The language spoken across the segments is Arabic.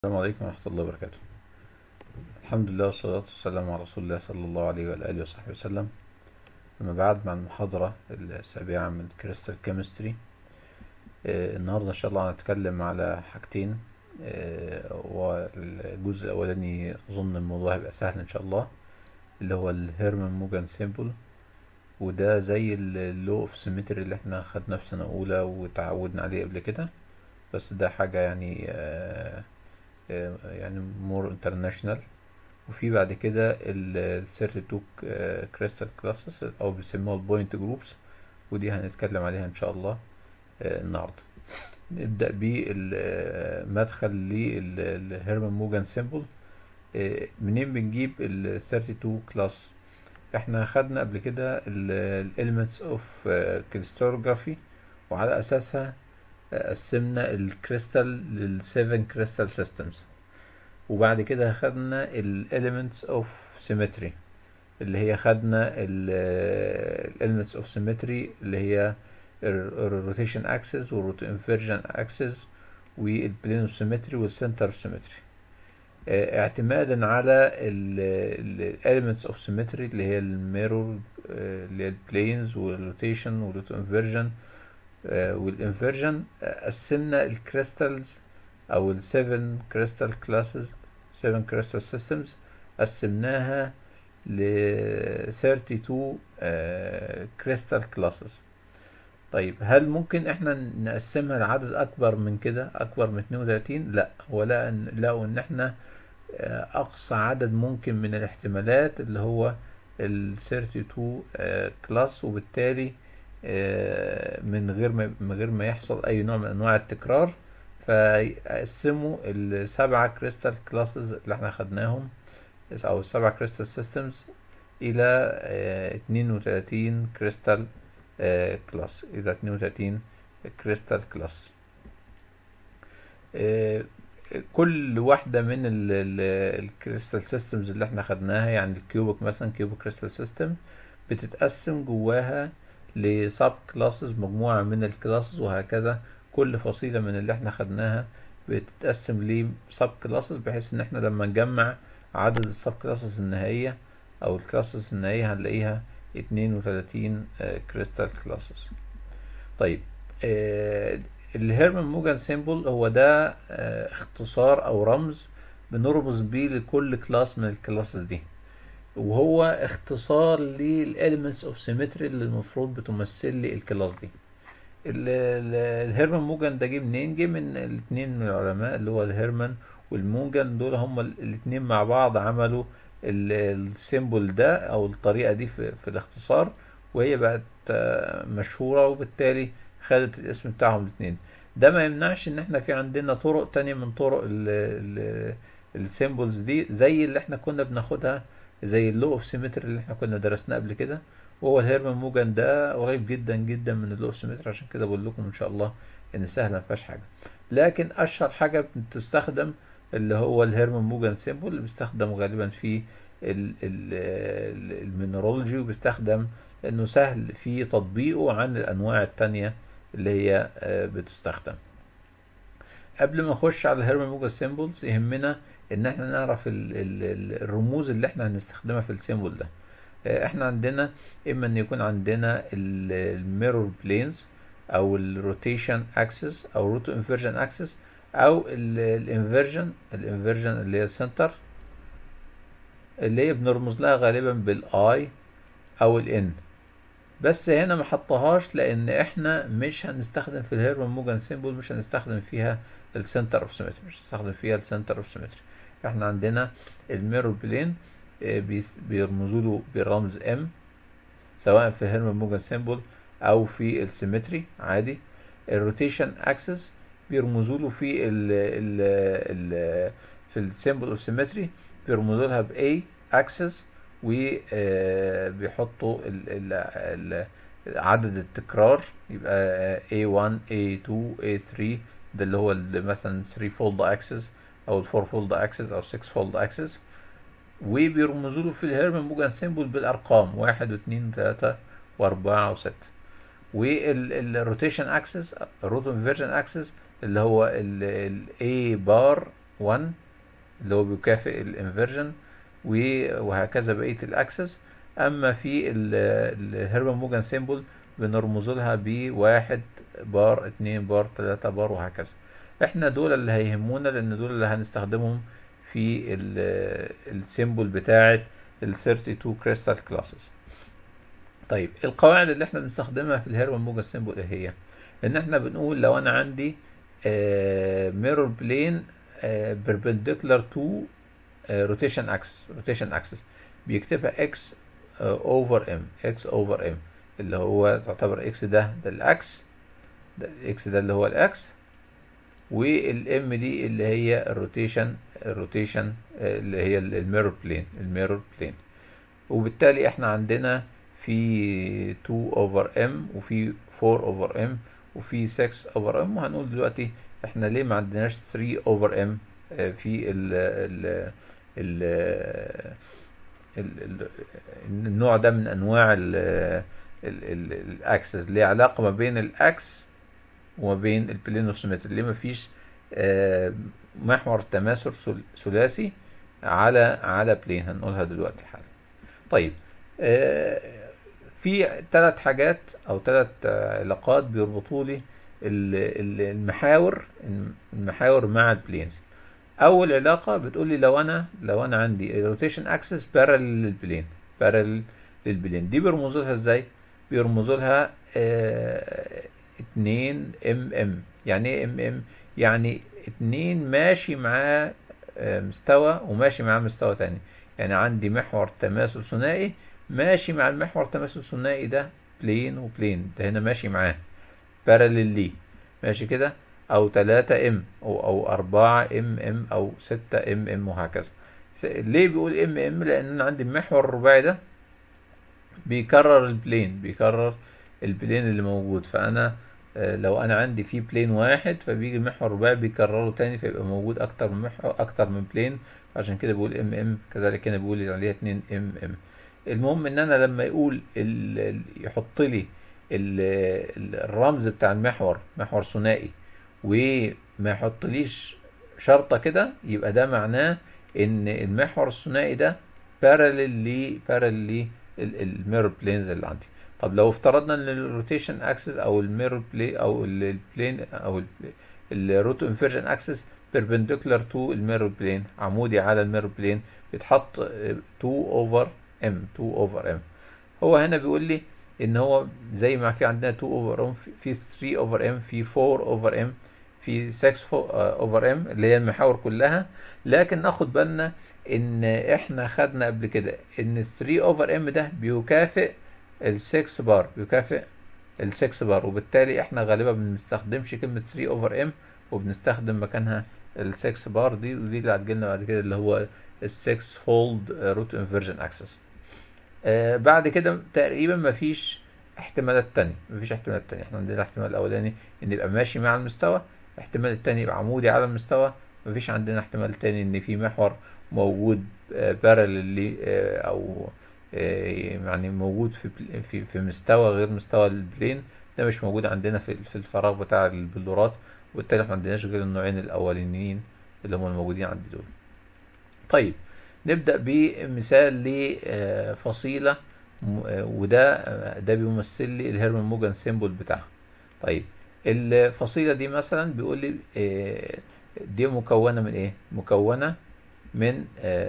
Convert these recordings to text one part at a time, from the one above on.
السلام عليكم ورحمة الله وبركاته. الحمد لله والصلاة والسلام على رسول الله صلى الله عليه وآله وصحبه وسلم. أما بعد، مع المحاضرة السابعة من كريستال كيمستري. النهاردة إن شاء الله هنتكلم على حاجتين. والجزء الأولاني أظن الموضوع هيبقى سهل إن شاء الله، اللي هو الهيرمان موجان سيمبل، وده زي اللو اوف سيمتري اللي احنا خدناه في سنة أولى وتعودنا عليه قبل كده، بس ده حاجة يعني مور انترناشونال. وفي بعد كده ال 32 كريستال كلاسز او بيسموها البوينت جروبس، ودي هنتكلم عليها ان شاء الله النهارده. نبدأ بالمدخل للهيرمان موجان سيمبل. منين بنجيب ال 32 كلاس؟ احنا خدنا قبل كده ال elements of crystallography، وعلى اساسها قسمنا الكريستال لل 7 كريستال سيستمز. وبعد كده خدنا ال elements of symmetry، اللي هي خدنا ال elements of symmetry اللي هي ال rotation axis وال inversion axis وال plane of symmetry وال center of symmetry. اعتمادا على ال elements of symmetry اللي هي الميرور، اللي هي البلينز والروتيشن والروتو انفيرجن والانفيرجن، قسمنا الكريستالز او ال 7 كريستال كلاسز، 7 كريستال سيستمز، قسمناها ل 32 كريستال كلاسز. طيب، هل ممكن احنا نقسمها لعدد اكبر من كده، اكبر من 32؟ لا، ولا لقوا ان احنا اقصى عدد ممكن من الاحتمالات اللي هو ال 32 كلاس، وبالتالي من غير ما يحصل اي نوع من انواع التكرار، فقسموا السبعة كريستال كلاسز اللي احنا خدناهم، او السبعة كريستال سيستمز، الى 32 كريستال كلاس، الى 32 كريستال كلاس. كل واحدة من الكريستال سيستمز اللي احنا خدناها، يعني الكيوبك مثلا، كيوبك كريستال سيستم، بتتقسم جواها لسب كلاسز، مجموعة من الكلاسز، وهكذا كل فصيلة من اللي احنا خدناها بتتقسم لسب كلاسز، بحيث ان احنا لما نجمع عدد السب كلاسز النهائية او الكلاسز النهائية هنلاقيها 32 كريستال كلاسز. طيب، الهيرمان موجان سيمبل هو ده اختصار او رمز بنرمز بيه لكل كلاس من الكلاسز دي، وهو اختصار للاليمنتس اوف سيمتري اللي المفروض بتمثل لي الكلاس دي. الهيرمان موجان ده جه منين؟ جه من الاثنين من العلماء، اللي هو الهيرمان والموجان، دول هما الاثنين مع بعض عملوا السيمبل ده او الطريقة دي في الاختصار، وهي بقت مشهورة، وبالتالي خدت الاسم بتاعهم الاثنين. ده ما يمنعش ان احنا في عندنا طرق تانية من طرق السيمبلز دي، زي اللي احنا كنا بناخدها، زي اللو اوف سيمتري اللي احنا كنا درسناه قبل كده. وهو الهيرمان موجان ده قريب جدا جدا من اللو اوف سيمتري، عشان كده بقول لكم ان شاء الله ان سهله ما فيهاش حاجه. لكن اشهر حاجه بتستخدم اللي هو الهيرمان موجان سيمبل، اللي بيستخدم غالبا في المينرولوجي، وبيستخدم لانه سهل في تطبيقه عن الانواع التانية اللي هي بتستخدم. قبل ما نخش على الهيرمان موجان سيمبلز، يهمنا ان احنا نعرف الرموز اللي احنا هنستخدمها في السيمبل ده. احنا عندنا اما ان يكون عندنا الميرور بلينز، او الروتيشن اكسس، او روتو انفيرجن اكسس، او الانفيرجن اللي هي السنتر، اللي هي بنرمز لها غالبا بالاي او الان. بس هنا ما حطهاش لان احنا مش هنستخدم في الهيرمان موجان سيمبل، مش هنستخدم فيها السنتر اوف سيمتري، مش هنستخدم فيها السنتر اوف سيمتري. احنا عندنا الميرور بلين بيرمزوا له بالرمز ام، سواء في الهيرمان موجان سيمبل او في السيمتري عادي. الروتيشن اكسس بيرمزوا له في ال في السيمبل اوف سيمتري، بيرمزوا لها باي اكسس، وبيحطوا عدد التكرار، يبقى A1 A2 A3، ده اللي هو مثلا 3 فولد اكسس او 4 فولد اكسس او 6 فولد اكسس. وبيرمزوا له في الهيرمان موجان سيمبل بالارقام 1 و2 و3 و4 و6. والروتيشن اكسس، الروتو انفيرجن اكسس، اللي هو ال A بار 1 اللي هو بيكافئ الانفرجن، وهكذا بقية الاكسس. اما في الهيرمان موجان سيمبل بنرمز لها بواحد بار، 2 بار، 3 بار، وهكذا. احنا دول اللي هيهمونا، لان دول اللي هنستخدمهم في السيمبل بتاعة ال 32 كريستال كلاسز. طيب القواعد اللي احنا بنستخدمها في الهيرمان موجان سيمبل ايه هي؟ ان احنا بنقول لو انا عندي ميرور بلين perpendicular to روتيشن اكسس بيكتبها x over m، x over m اللي هو تعتبر x ده الاكس، ده x ده اللي هو الاكس، والام دي اللي هي الروتيشن اللي هي الميرور بلين. وبالتالي احنا عندنا في 2 over m وفي 4 over m وفي 6 over m، وهنقول دلوقتي احنا ليه ما عندناش 3 over m في ال ال النوع ده من انواع الاكسس، ليه علاقة ما بين الاكس وما بين البلين اوف سيمتري، ليه ما فيش محور تماثل ثلاثي على بلين، هنقولها دلوقتي حالا. طيب في 3 حاجات او 3 علاقات بيربطوا لي المحاور مع البلينز. اول علاقه بتقول لي لو انا عندي روتيشن اكسس بارالل للبلين دي بيرمزوا لها ازاي؟ بيرمزوا لها 2 ام. يعني ايه ام؟ يعني 2 ماشي مع مستوى وماشي مع مستوى تاني. يعني عندي محور تماثل ثنائي ماشي مع المحور التماثل الثنائي ده بلين وبلين، ده هنا ماشي معاه بارالل ليه، ماشي كده، او 3 ام او 4 ام او 6 ام وهكذا. ليه بيقول ام؟ لان انا عندي المحور الرباعي ده بيكرر البلين اللي موجود. فانا لو انا عندي في بلين واحد فبيجي المحور الرباعي بيكرره تاني، فيبقى موجود اكتر من بلين، عشان كده بقول ام. كذلك هنا بيقول عليها 2 ام. المهم ان انا لما يقول يحط لي الرمز بتاع المحور محور ثنائي وما يحطليش شرطة كده، يبقى ده معناه ان المحور الثنائي ده بارالل الميرور بلينز اللي عندي. طب لو افترضنا ان الروتيشن اكسس او الميرور بلين او البلين او الروتو انفيرجن اكسس بيربنديكولار تو الميرور بلين، عمودي على الميرور بلين، بيتحط 2 over m. هو هنا بيقول لي ان هو زي ما في عندنا 2 over m، في 3 over m، في 4 over m، في 6 over m اللي هي المحاور كلها. لكن ناخد بالنا ان احنا خدنا قبل كده ان 3 over m ده بيكافئ ال 6 بار، وبالتالي احنا غالبا ما بنستخدمش كلمة 3 over m وبنستخدم مكانها ال 6 بار دي، ودي اللي هتجيلنا بعد كده اللي هو ال 6 fold root inversion axis. بعد كده تقريبا مفيش احتمالات تانية. احنا عندنا الاحتمال الاولاني ان يبقى ماشي مع المستوى، الاحتمال التاني يبقى عمودي على المستوى، مفيش عندنا احتمال تاني ان في محور موجود بارالل او يعني موجود في مستوى غير مستوى البلين، ده مش موجود عندنا في الفراغ بتاع البلورات، وبالتالي ما عندناش غير النوعين الاولانيين اللي هم الموجودين عندي دول. طيب نبدأ بمثال لفصيلة، وده بيمثل لي الهيرمان موجان سيمبل بتاعها. طيب الفصيلة دي مثلا بيقول لي دي مكونة من ايه؟ مكونة من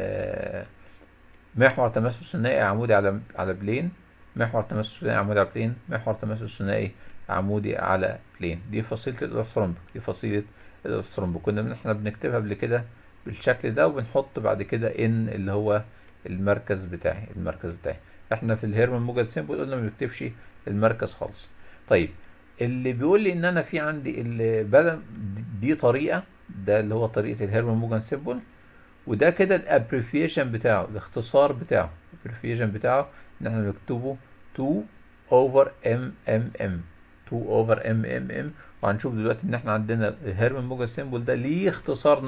محور تماثل ثنائي عمودي على بلين، محور تماثل ثنائي عمودي على بلين، محور تماثل ثنائي عمودي على بلين. دي فصيلة الأورثرومبيك. كنا احنا بنكتبها قبل كده بالشكل ده، وبنحط بعد كده ان اللي هو المركز بتاعي. احنا في الهيرمان موجان سيمبل قلنا ما بنكتبش المركز خالص. طيب اللي بيقول لي ان انا في عندي دي طريقة، ده اللي هو طريقة الهيرمان موجان سيمبل، وده كده الابريفيشن بتاعه، الاختصار بتاعه ان احنا بنكتبه 2 over m. وهنشوف دلوقتي ان احنا عندنا الهيرمان موجان سيمبل ده ليه اختصار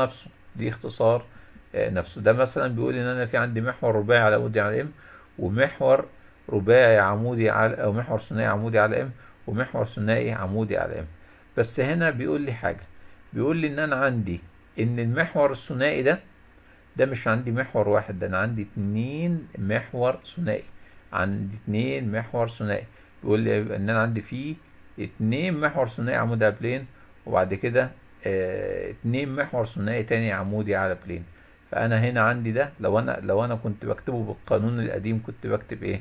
نفسه. ده مثلا بيقول ان انا في عندي محور رباعي على عمودي على ام، ومحور رباعي عمودي على، او محور ثنائي عمودي على ام، ومحور ثنائي عمودي على ام. بس هنا بيقول لي حاجة، بيقول لي ان انا عندي ان المحور الثنائي ده مش عندي محور واحد، ده انا عندي 2 محور ثنائي. عندي 2 محور ثنائي. بيقول لي ان انا عندي فيه 2 محور ثنائي عمودي على بلين، وبعد كده 2 محور ثنائي تاني عمودي على بلين. فانا هنا عندي ده، لو انا كنت بكتبه بالقانون القديم كنت بكتب ايه؟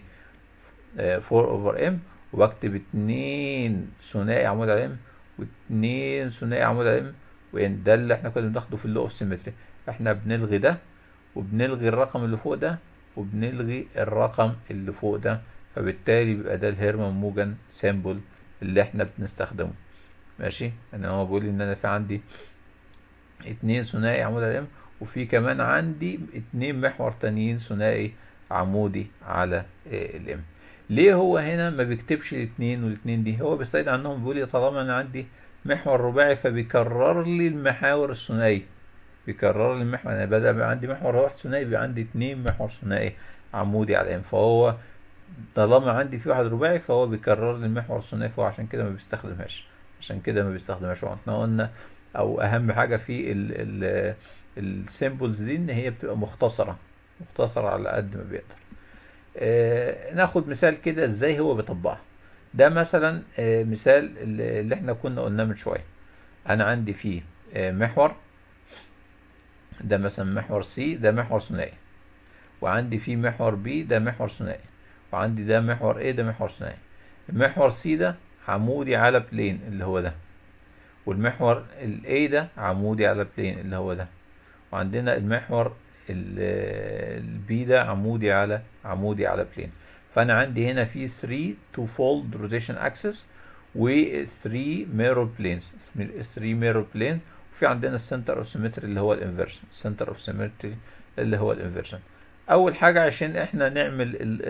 4 اوفر ام، وبكتب 2 ثنائي عمود على ام، و2 ثنائي عمود على ام، وان ده اللي احنا كنا بناخده في اللو اوف سيمتري. احنا بنلغي ده، وبنلغي الرقم اللي فوق ده، وبنلغي الرقم اللي فوق ده، فبالتالي بيبقى ده الهيرمان موجان سيمبل اللي احنا بنستخدمه. ماشي. انا هو بيقول لي ان انا في عندي 2 ثنائي عمود على ام، وفي كمان عندي 2 محور تانيين ثنائي عمودي على الام. ليه هو هنا ما بيكتبش الاثنين والاثنين دي؟ هو بيستعيد عنهم، بيقول لي طالما انا عندي محور رباعي فبيكرر لي المحاور الثنائيه. بيكرر لي المحور، انا بدل ما عندي محور واحد ثنائي بيبقى عندي 2 محور ثنائي عمودي على الام. فهو طالما عندي في واحد رباعي فهو بيكرر لي المحور الثنائي، فهو عشان كده ما بيستخدمهاش. واحنا قلنا او اهم حاجه في السيمبلز دي ان هي بتبقى مختصره على قد ما بيقدر. ناخد مثال كده ازاي هو بيطبقها. ده مثلا مثال اللي احنا كنا قلناه من شويه. انا عندي فيه محور، ده مثلا محور سي، ده محور ثنائي، وعندي فيه محور بي، ده محور ثنائي، وعندي ده محور ايه، ده محور ثنائي. المحور سي ده عمودي على بلين اللي هو ده، والمحور الاي ده عمودي على بلين اللي هو ده، وعندنا المحور البي ده عمودي على بلين. فانا عندي هنا في 3 تو فولد روتيشن اكسس، و 3 ميرور بلينز، 3 ميرور بلين. وفي عندنا السنتر اوف سيمتري اللي هو الانفرجن. اول حاجه عشان احنا نعمل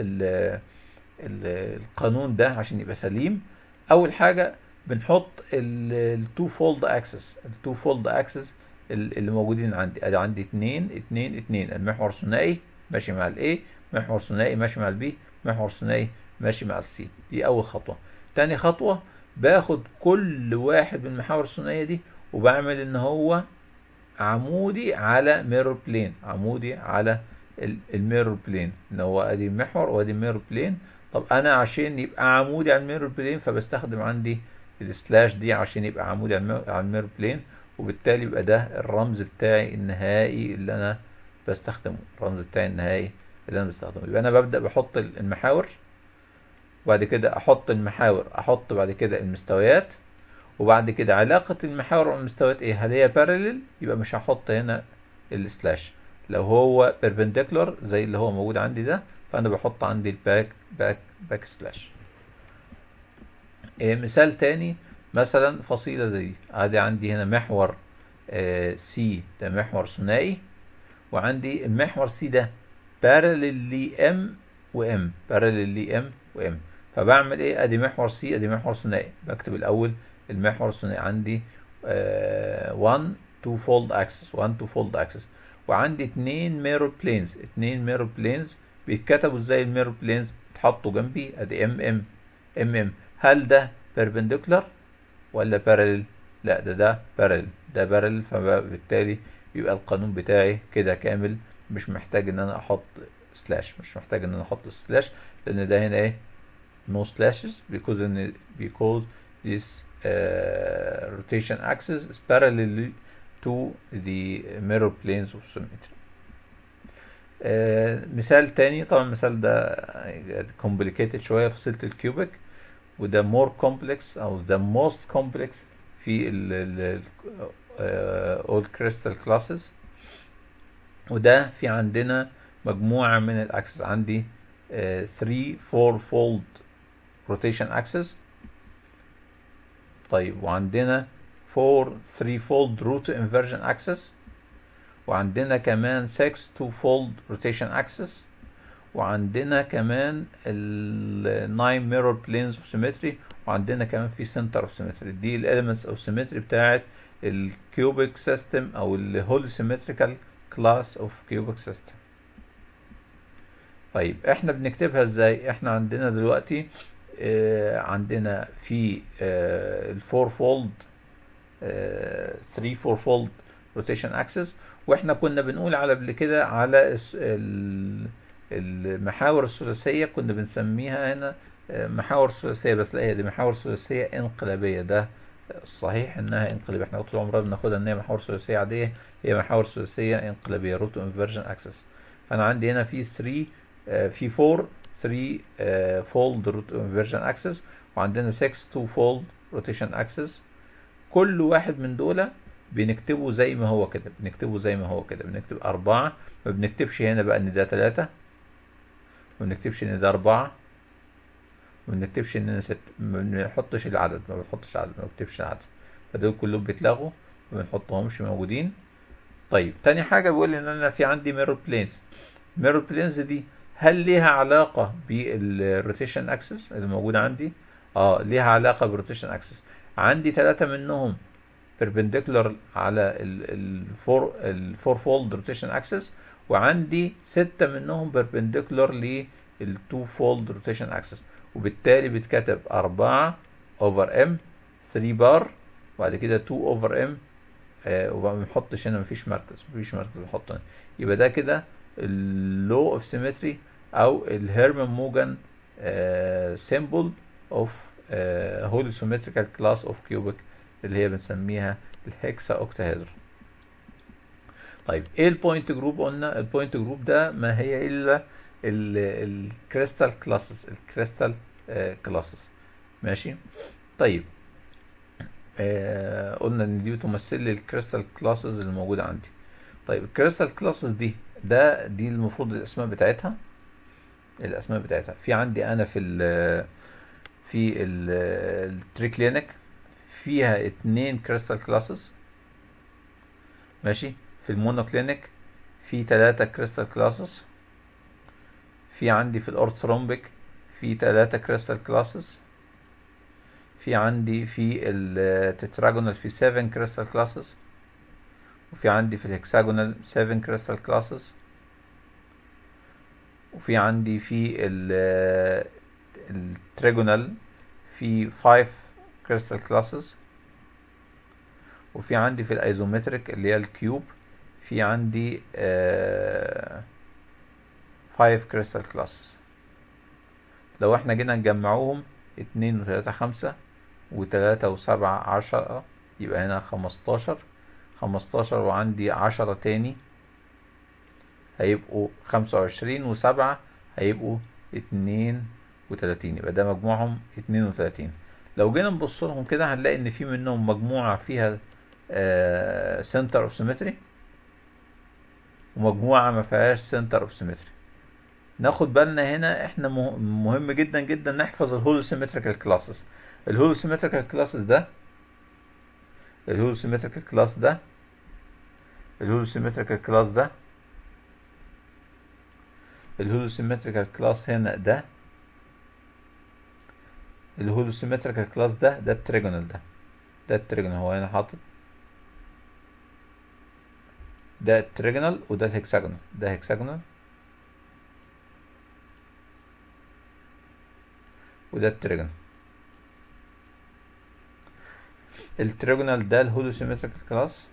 القانون ده عشان يبقى سليم، اول حاجه بنحط التو فولد اكسس اللي موجودين عندي. ادي عندي 2 2 2، المحور ثنائي ماشي مع الاي، محور ثنائي ماشي مع البي، محور ثنائي ماشي مع السي. دي اول خطوه. تاني خطوه باخد كل واحد من المحاور الثنائيه دي وبعمل ان هو عمودي على ميرور بلين، عمودي على الميرور بلين، ان هو ادي محور وادي ميرور بلين. طب انا عشان يبقى عمودي على الميرور بلين فبستخدم عندي السلاش دي عشان يبقى عمودي على الميرور بلين، وبالتالي يبقى ده الرمز بتاعي النهائي اللي انا بستخدمه. يبقى انا ببدأ بحط المحاور، وبعد كده احط بعد كده المستويات، وبعد كده علاقة المحاور والمستويات ايه؟ هل هي بارلل؟ يبقى مش هحط هنا السلاش. لو هو perpendicular زي اللي هو موجود عندي ده فانا بحط عندي الباك سلاش. مثال تاني، مثلا فصيلة زي دي. عندي هنا محور سي، ده محور ثنائي، وعندي المحور سي ده بارلل لي ام وام، فبعمل ايه؟ ادي محور سي، ادي محور ثنائي. بكتب الاول المحور الثنائي عندي 1 2 فولد اكسس، وعندي 2 ميرور بلينز. بيتكتبوا ازاي الميرور بلينز؟ بيتحطوا جنبي ادي ام. هل ده perpendicular ولا parallel؟ لا، ده parallel، فبالتالي يبقى القانون بتاعي كده كامل، مش محتاج ان انا احط سلاش، لان ده هنا ايه؟ no slashes because this rotation axis is parallel to the mirror planes of symmetry. مثال تاني، طبعا المثال ده complicated شوية، فصيلة الكيوبيك، وده more complex او the most complex في all crystal classes. وده في عندنا مجموعة من الاكسس، عندي 3 4 fold rotation axis. طيب، وعندنا 4 3 fold root inversion axis، وعندنا كمان 6 2 fold rotation axis، وعندنا كمان ال 9 mirror planes of symmetry، وعندنا كمان في center of symmetry. دي ال elements of symmetry بتاعت ال cubic system او ال whole symmetrical class of cubic system. طيب احنا بنكتبها ازاي؟ احنا عندنا دلوقتي عندنا في ال 4 fold 3 4 fold روتيشن اكسس. واحنا كنا بنقول على قبل كده على المحاور الثلاثيه كنا بنسميها هنا محاور ثلاثيه، بس لا هي دي محاور ثلاثيه انقلابيه. ده الصحيح انها انقلابيه، احنا طول عمرنا بناخدها ان هي محاور ثلاثيه عاديه، هي محاور ثلاثيه انقلابيه روت انفرجن اكسس. فانا عندي هنا في 3 في 4 3 فولد روت انفرجن اكسس، وعندنا 6 2 فولد روتيشن اكسس. كل واحد من دول بنكتبه زي ما هو كده، بنكتبه زي ما هو كده، بنكتب 4، ما بنكتبش هنا بقى ان ده 3، ما بنكتبش ان ده 4، ما بنكتبش ان 6، ما بنحطش العدد، ما بنحطش عدد، ما بنكتبش العدد. فدول كلهم بيتلغوا، ما بنحطهمش موجودين. طيب تاني حاجة بيقول لي ان انا في عندي ميرور بلينز. ميرور بلينز دي هل ليها علاقة بالروتيشن اكسس اللي موجود عندي؟ ليها علاقة بالروتيشن اكسس. عندي 3 منهم perpendicular على الفور فولد روتيشن اكسس، وعندي 6 منهم perpendicular للتو فولد روتيشن اكسس، وبالتالي بيتكتب 4 over m 3 بار، وبعد كده 2 over m، وما بنحطش هنا، مفيش مركز بنحط هنا. يبقى ده كده اللو اوف سيمتري او الهيرمان موجان سيمبل اوف هولي سيمتريكال كلاس اوف كيوبيك اللي هي بنسميها الهكسا اوكتاهيدرون. طيب ايه البوينت جروب؟ قلنا البوينت جروب ده ما هي الا الكريستال كلاسز، الكريستال كلاسز. ماشي. طيب قلنا ان دي بتمثل لي الكريستال كلاسز اللي موجوده عندي. طيب الكريستال كلاسز دي دي المفروض الاسماء بتاعتها في عندي انا في التري كلينيك فيها 2 كريستال كلاسز. ماشي. في المونو كلينيك في 3 كريستال كلاسز. في عندي في الاورثرومبيك في 3 كريستال كلاسز. في عندي في التتراجونال في 7 كريستال كلاسز. وفي عندي في الهكساجونال 7 كريستال كلاسز. وفي عندي في التريجونال في 5 كريستال كلاسز. وفي عندي في الايزومتريك اللي هي الكيوب في عندي 5 كريستال كلاسز. لو احنا جينا نجمعوهم 2 و3 5 و3 و7 10 يبقى هنا 15 وعندي 10 تاني هيبقوا 25 و7 هيبقوا 32، يبقى ده مجموعهم 32. لو جينا نبص لهم كده هنلاقي ان في منهم مجموعة فيها سنتر اوف سيمتري، ومجموعة ما فيهاش سنتر اوف سيمتري. ناخد بالنا هنا احنا مهم جدا جدا نحفظ الهولو سيمتريكال كلاسز. الهولو سيمتريكال كلاسز ده الهولو سيمتريكال كلاس ده الهولو سيمتريكال كلاس ده الهولو سيمتريكال كلاس هنا ده الهولو سيمتريكال كلاس ده التريجونال ده التريجونال. هو هنا حاطط ده التريجونال وده الهكساجونال، ده هكساجونال وده التريجونال. التريجونال ده الهولو سيمتريكال كلاس،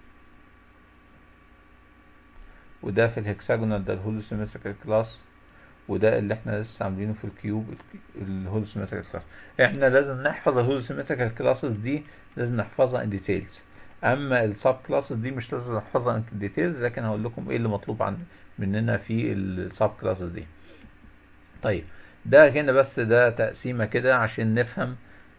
وده في الهكساجونال ده الهولو سيمتريكال كلاس، وده اللي احنا لسه عاملينه في الكيوب الهولو سيمتريكال كلاس. احنا لازم نحفظ الهولو سيمتريكال كلاسز دي، لازم نحفظها ان ديتيلز. اما السب كلاسز دي مش لازم نحفظها ان ديتيلز، لكن هقول لكم ايه اللي مطلوب مننا في السب كلاسز دي. طيب ده هنا بس ده تقسيمه كده عشان نفهم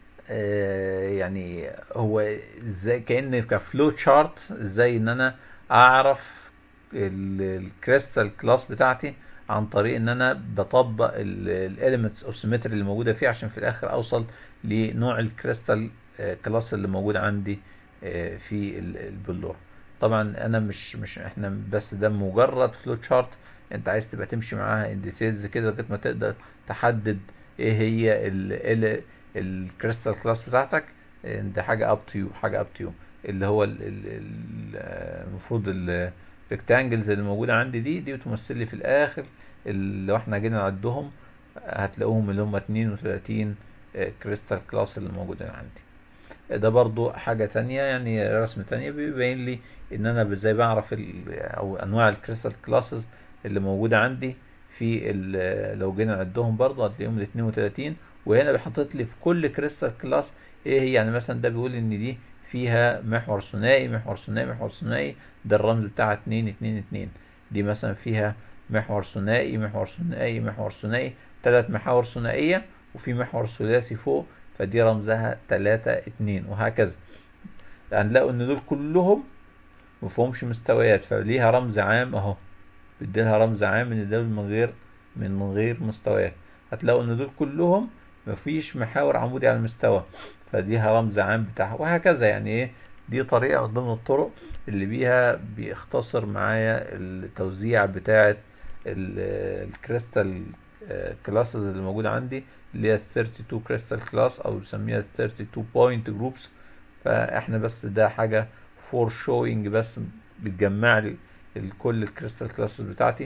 يعني هو ازاي كأن كفلو تشارت ازاي ان انا اعرف الكريستال كلاس بتاعتي عن طريق ان انا بطبق الاليمنتس اوف سيمتري اللي موجوده فيه عشان في الاخر اوصل لنوع الكريستال كلاس اللي موجود عندي في البلور. طبعا انا مش احنا بس ده مجرد فلو تشارت، انت عايز تبقى تمشي معاها ان ديتيلز كده لغايه ما تقدر تحدد ايه هي الكريستال كلاس بتاعتك. ده حاجه اب تو يو اللي هو المفروض الريكتانجلز اللي موجوده عندي دي بتمثل لي في الاخر لو احنا جينا نعدهم هتلاقوهم اللي هم 32 كريستال كلاس اللي موجودين عندي. ده برضو حاجة تانية، يعني رسم تانية بيبين لي ان انا ازاي بعرف او انواع الكريستال كلاسز اللي موجودة عندي في لو جينا نعدهم برضو هتلاقيهم ال 32. وهنا بيحطط لي في كل كريستال كلاس ايه هي، يعني مثلا ده بيقول ان دي فيها محور ثنائي محور ثنائي محور ثنائي، ده الرمز بتاعها 2 2 2. دي مثلا فيها محور ثنائي محور ثنائي محور ثنائي، 3 محاور ثنائية، وفي محور ثلاثي فوق، فدي رمزها 3 2، وهكذا. هنلاقوا ان دول كلهم مفهومش مستويات، فليها رمز عام اهو، بيديلها رمز عام ان دول من غير مستويات. هتلاقوا ان دول كلهم مفيش محاور عمودي على المستوى، فديها رمز عام بتاعها، وهكذا. يعني ايه، دي طريقة من ضمن الطرق اللي بيها بيختصر معايا التوزيع بتاعة الكريستال كلاسز اللي موجودة عندي، اللي هي 32 كريستال كلاس او بنسميها 32 بوينت جروبس. فاحنا بس ده حاجة فور شوينج، بس بتجمع لي كل الكريستال كلاسز بتاعتي.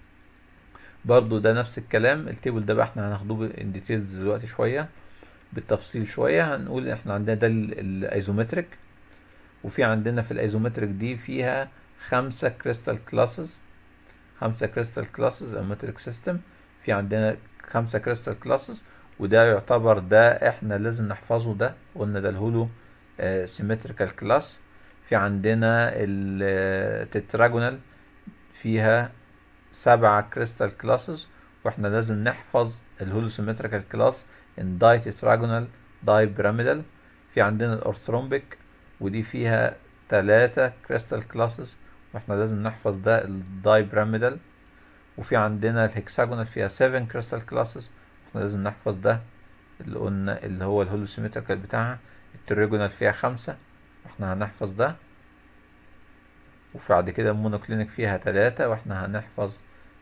برضو ده نفس الكلام، التيبل ده بقى احنا هناخدوه ان ديتيلز دلوقتي شويه بالتفصيل شويه. هنقول احنا عندنا ده الايزومتريك، وفي عندنا في الايزومتريك دي فيها 5 كريستال كلاسز، 5 كريستال كلاسز ايزومتريك سيستم. في عندنا 5 كريستال كلاسز، وده يعتبر ده احنا لازم نحفظه، ده قلنا ده الهولو سيمتريكال كلاس. في عندنا التتراجونال فيها 7 كريستال كلاسز، واحنا لازم نحفظ الهولوسيمتريكال كلاس ان داي تتراجونال داي بيراميدال. في عندنا الارثرومبيك، ودي فيها 3 كريستال كلاسز، واحنا لازم نحفظ ده الداي بيراميدال. وفي عندنا الهكساجونال فيها 7 كريستال كلاسز، احنا لازم نحفظ ده اللي قلنا اللي هو الهولوسيمتريكال بتاعها. التريجونال فيها 5، احنا هنحفظ ده. وبعد كده المونوكلينيك فيها 3، واحنا هنحفظ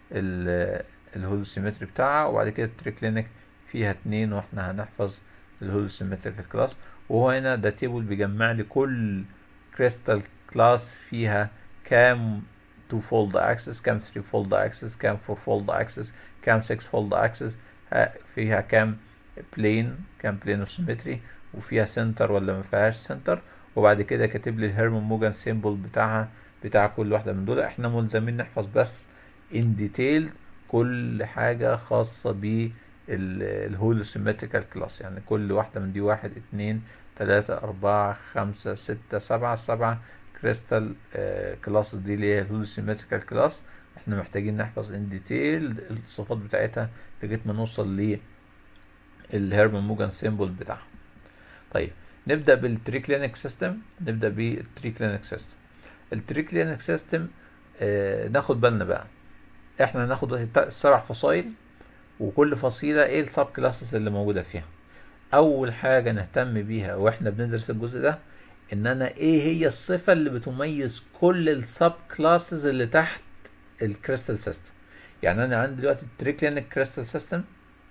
الهولوسيمتري بتاعها. وبعد كده التريكلينيك فيها 2، واحنا هنحفظ الهولوسيمتريك كلاس. وهو هنا ده تيبل بيجمع لي كل كريستال كلاس فيها كام 2 فولد اكسس، كام 3 فولد اكسس، كام 4 فولد اكسس، كام 6 فولد اكسس، فيها كام بلين، كام بلين اوف سيمتري، وفيها سنتر ولا ما فيهاش سنتر. وبعد كده كاتب لي الهيرمان موجان سيمبل بتاعها بتاع كل واحدة من دول. احنا ملزمين نحفظ بس ان ديتيل كل حاجة خاصة بالهولوسيمتريكال كلاس، يعني كل واحدة من دي 1 2 3 4 5 6 7 7 كريستال كلاس دي اللي هي الهولوسيمتريكال كلاس. احنا محتاجين نحفظ ان ديتيل الصفات بتاعتها لغاية ما نوصل للهيرمان موجان سيمبل بتاعها. طيب نبدأ بالتريكلينيك سيستم. نبدأ بالتريكلينيك سيستم. التريكلينيك سيستم ناخد بالنا بقى، احنا هناخد ال7 فصائل، وكل فصيلة ايه السب كلاسز اللي موجودة فيها. اول حاجة نهتم بيها واحنا بندرس الجزء ده، ان انا ايه هي الصفة اللي بتميز كل السب كلاسز اللي تحت الكريستال سيستم. يعني انا عندي دلوقتي التريكلينيك كريستال سيستم،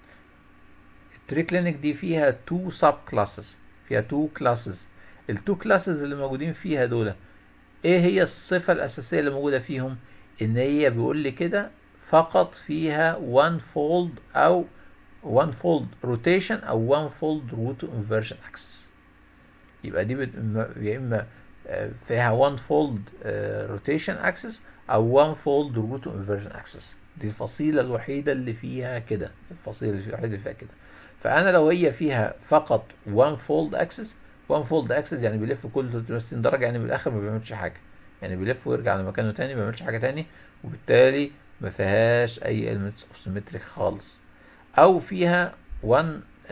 التريكلينيك دي فيها 2 سب كلاسز، فيها 2 كلاسز. ال2 كلاسز اللي موجودين فيها دول ايه هي الصفة الاساسية اللي موجودة فيهم؟ ان هي بيقول لي كده فقط فيها one fold او one fold rotation او one fold root inversion axis. يبقى دي يا اما فيها one fold rotation axis او one fold root inversion axis. دي الفصيلة الوحيدة اللي فيها كده، الفصيلة الوحيدة اللي فيها كده. فانا لو هي فيها فقط one fold axis، one fold axis يعني بيلف كل 360 درجة، يعني بالاخر ما بيعملش حاجة، يعني بيلف ويرجع لمكانه تاني، ما بيعملش حاجة تاني، وبالتالي ما فيهاش اي elements of symmetry خالص. او فيها one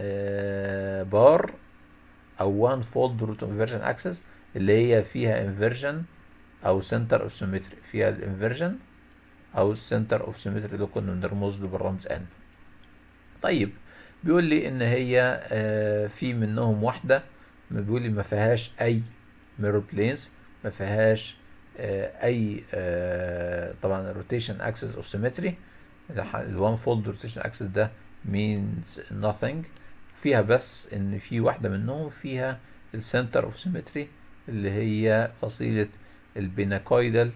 بار او one fold root inversion axis اللي هي فيها inversion او center of symmetry، فيها الانفرجن او center of symmetry اللي كنا بنرمز له بالرمز n. طيب بيقول لي ان هي في منهم واحدة بيقول لي ما فيهاش اي mirror planes، ما فيهاش اي طبعا rotation axis of symmetry. ال one fold rotation axis ده means nothing. فيها بس ان في واحدة منهم فيها ال center of symmetry اللي هي فصيلة البيناكويدال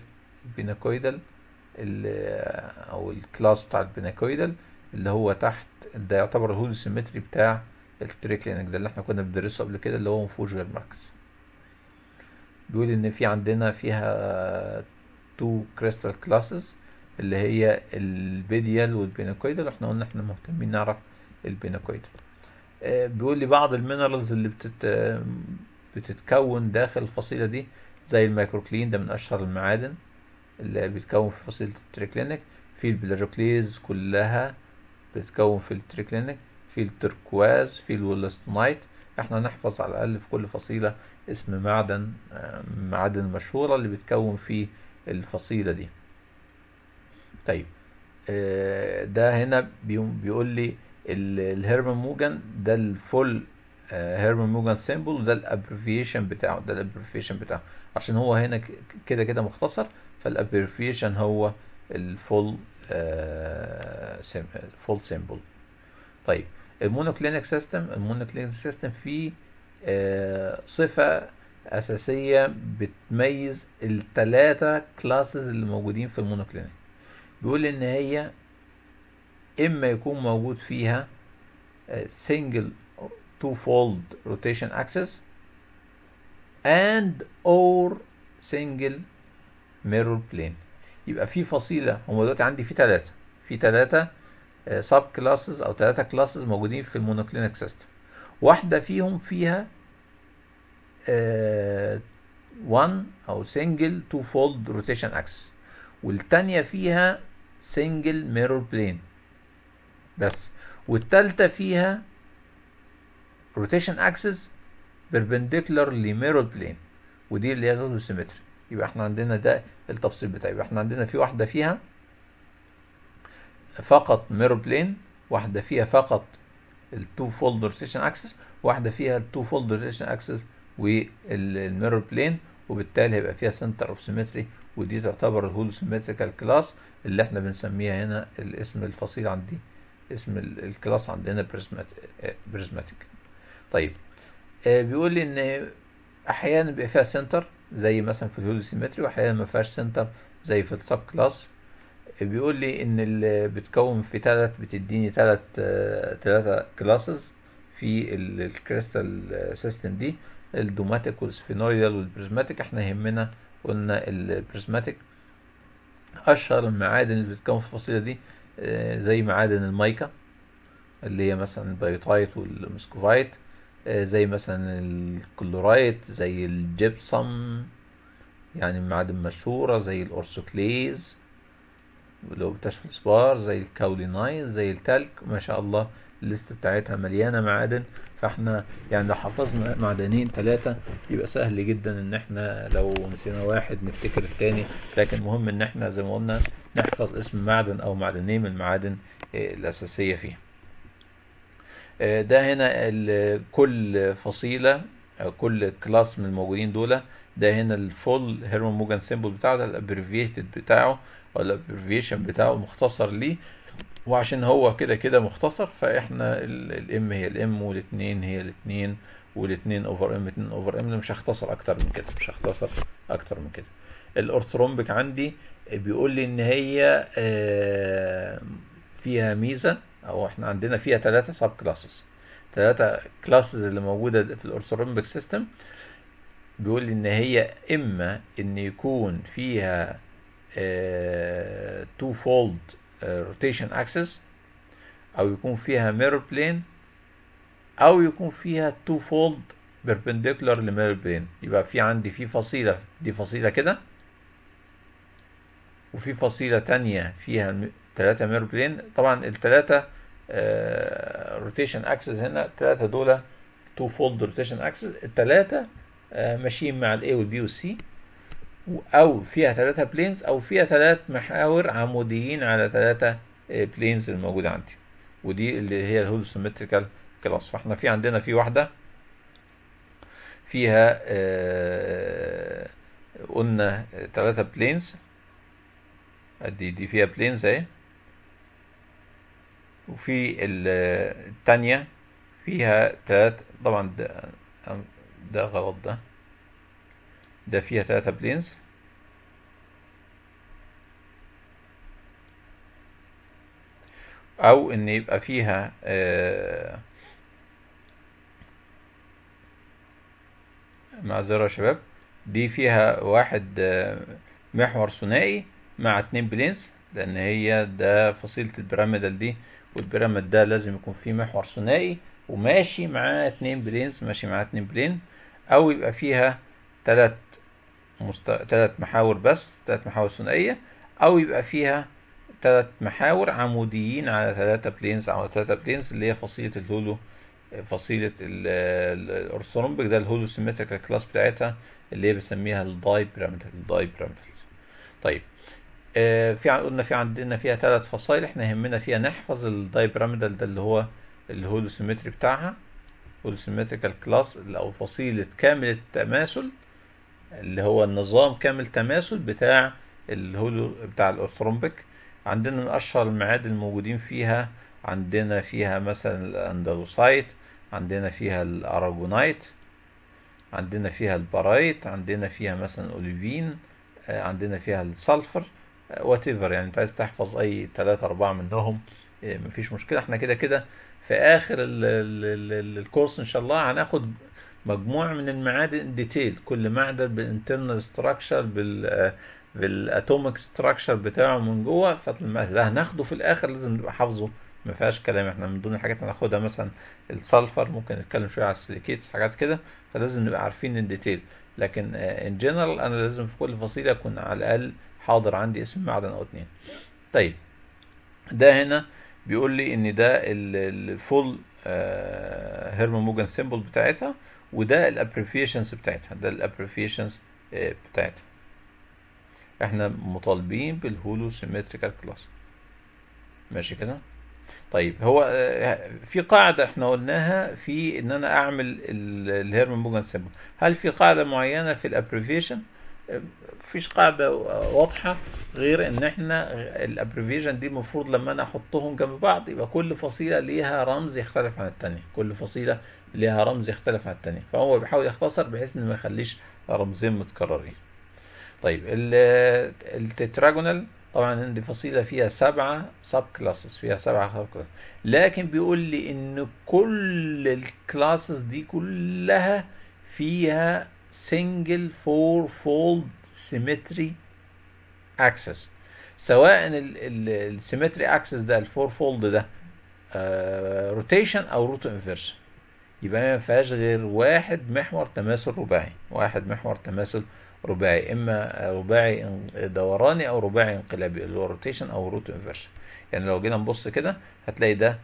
او الكلاس بتاع البيناكويدال اللي هو تحت، ده يعتبر الهولو سيمتري بتاع التريكلينج ده اللي احنا كنا بندرسه قبل كده، اللي هو مفيهوش غير مركز. بيقول ان في عندنا فيها تو كريستال كلاسز، اللي هي البيديال والبيناكويدال، احنا قلنا احنا مهتمين نعرف البيناكويدال. بيقول لي بعض المينرالز اللي بتتكون داخل الفصيلة دي، زي الميكروكلين، ده من اشهر المعادن اللي بتتكون في فصيلة التريكلينيك. في البلاجوكليز كلها بتتكون في التريكلينيك، في التركواز، في الولستونايت. احنا نحفظ على الاقل في كل فصيلة اسم معادن المشهورة اللي بتكون في الفصيلة دي. طيب، ده هنا بيقول لي الهيرمان موجان ده الفول هيرمان موجان سيمبل، وده الابريفيشن بتاعه عشان هو هنا كده كده مختصر، فالابريفيشن هو الفول فول سيمبل. طيب، المونوكلينيك سيستم فيه صفة أساسية بتميز الثلاثة كلاسز اللي موجودين في المونوكلينيك. بيقول إن هي إما يكون موجود فيها single two fold rotation axis and or single mirror plane. يبقى في فصيلة، هم دلوقتي عندي في ثلاثة سب كلاسز او ثلاثة كلاسز موجودين في المونوكلينيك سيستم. واحدة فيهم فيها one او single two fold rotation axis، والتانية فيها single mirror plane بس، والتالتة فيها rotation axis perpendicular لميرور plane، ودي اللي هي الهولوسيمتري. يبقى احنا عندنا ده التفصيل بتاعي. يبقى احنا عندنا في واحدة فيها فقط ميرور بلين، واحدة فيها فقط التو فولد روتيشن اكسس، واحدة فيها التو فولد روتيشن اكسس والميرور بلين، وبالتالي هيبقى فيها سنتر اوف سيمتري، ودي تعتبر الهولوسيمتريكال كلاس اللي احنا بنسميها هنا الاسم الفصيل عندي، اسم الكلاس عندنا بريزماتيك. طيب، بيقول لي ان احيانا بيبقى فيها سنتر زي مثلا في الهولوسيمتري، واحيانا ما فيهاش سنتر زي في السب كلاس. بيقول لي ان اللي بتكون في بتديني ثلاثة كلاسز في الكريستال سيستم دي، الدوماتيك والسفينويدال والبريزماتيك. احنا يهمنا قلنا البريزماتيك. اشهر المعادن اللي بتتكون في الفصيلة دي زي معادن المايكا، اللي هي مثلا البيوتايت والمسكوفايت، زي مثلا الكلورايت، زي الجبسم، يعني معادن مشهورة زي الأورسوكليز لو بتشفي الصبار، زي الكاولينايت، زي التلك. ما شاء الله الليست بتاعتها مليانة معادن. فاحنا يعني لو حفظنا معدنين ثلاثة يبقى سهل جدا ان احنا لو نسينا واحد نفتكر التاني، لكن مهم ان احنا زي ما قلنا نحفظ اسم معدن او معدنين من المعادن الاساسية فيها. ده هنا كل فصيلة أو كل كلاس من الموجودين دول، ده هنا الفول هيرمان موجان سيمبل بتاعه، ده الابريفيتد بتاعه ولا الابريفيشن بتاعه مختصر ليه. وعشان هو كده كده مختصر، فاحنا الام هي الام، والاثنين هي الاثنين، والاثنين اوفر ام 2 اوفر ام. مش هختصر اكتر من كده، الاورثرومبيك عندي بيقول لي ان هي فيها ميزة، او احنا عندنا فيها ثلاثة سب كلاسز، ثلاثة كلاسز اللي موجودة في الاورثرومبيك سيستم. بيقول لي ان هي اما ان يكون فيها تو فولد روتيشن اكسس، او يكون فيها ميرور بلين، او يكون فيها تو فولد بيربنديكولار لميرور بلين. يبقى في عندي في فصيلة، دي فصيلة كده، وفي فصيلة تانية فيها ثلاثة ميرور بلين. طبعا الثلاثة روتيشن اكسس هنا، الثلاثة دول تو فولد روتيشن اكسس، الثلاثة ماشيين مع الاي والبي والسي، او فيها ثلاثة بلينز، او فيها ثلاث محاور عموديين على ثلاثة بلينز الموجودة عندي، ودي اللي هي الهولوسيمتريكال كلاس. فاحنا في عندنا في واحدة فيها قلنا ثلاثة بلينز، دي فيها بلينز اهي، وفي التانية فيها طبعا ده غلط، ده فيها ثلاثة بلينز، او ان يبقى فيها معذرة يا شباب، دي فيها واحد محور ثنائي مع 2 بلينز، لان هي ده فصيلة البيراميدال دي، والبيراميد ده لازم يكون فيه محور ثنائي وماشي معاه 2 بلينز، ماشي معاه 2 بلين، او يبقى فيها 3 محاور بس، 3 محاور ثنائية، او يبقى فيها 3 محاور عموديين على 3 بلينز، على 3 بلينز، اللي هي فصيلة الهولو، فصيلة الأورثورمبيك، ده الهولو سيمتريكال كلاس بتاعتها، اللي هي بنسميها الداي بيراميدال. طيب قلنا في عندنا فيها 3 فصائل، احنا يهمنا فيها نحفظ الداي بيراميدال ده اللي هو الهولو سيمتري بتاعها، هولو سيمتريكال كلاس، او فصيلة كامل التماثل، اللي هو النظام كامل تماثل بتاع الهولو بتاع الأورثورمبيك. عندنا من أشهر المعادن الموجودين فيها، عندنا فيها مثلا الأندلوسايت، عندنا فيها الأراجونايت، عندنا فيها البارايت، عندنا فيها مثلا الأوليفين، عندنا فيها السلفر، واتيفر. يعني انت عايز تحفظ اي 3 4 منهم مفيش مشكلة. احنا كده كده في اخر الكورس ان شاء الله هناخد مجموعة من المعادن ديتيل، كل معدن بالانترنال ستراكشر، بالاتوميك ستراكشر بتاعه من جوه، فده هناخده في الاخر لازم نبقى حافظه، ما فيهاش كلام. احنا من ضمن الحاجات اللي هناخدها مثلا السلفر، ممكن نتكلم شويه على السيليكيتس، حاجات كده، فلازم نبقى عارفين الديتيل. لكن ان جنرال انا لازم في كل فصيله يكون على الاقل حاضر عندي اسم معدن او 2. طيب ده هنا بيقول لي ان ده الفول هيرمان موجان سيمبل بتاعتها، وده الابريفيشنز بتاعتها، ده الابريفيشنز بتاعتها. احنا مطالبين بالهولو سيمتريكال كلاس، ماشي كده. طيب هو في قاعدة احنا قلناها في ان انا اعمل الهيرمان موجان سيمبل، هل في قاعدة معينة في الابريفيشن؟ مفيش قاعدة واضحة، غير ان احنا الابريفيشن دي المفروض لما انا احطهم جنب بعض يبقى كل فصيلة ليها رمز يختلف عن التانية، كل فصيلة ليها رمز يختلف عن التانية، فهو بيحاول يختصر بحيث ان ما يخليش رمزين متكررين. طيب التتراجونال طبعا دي فصيلة فيها 7 سب كلاسز، فيها 7 سب كلاسز، لكن بيقول لي ان كل الكلاسز دي كلها فيها single four fold symmetry axis، سواء السيمتري اكسس ده الفور فولد ده روتيشن او روتو انفيرشن، يبقى ما فيهاش غير واحد محور تماثل رباعي، واحد محور تماثل رباعي، اما رباعي دوراني او رباعي انقلابي اللي هو روتيشن او روتو انفيرشن. يعني لو جينا نبص كده هتلاقي ده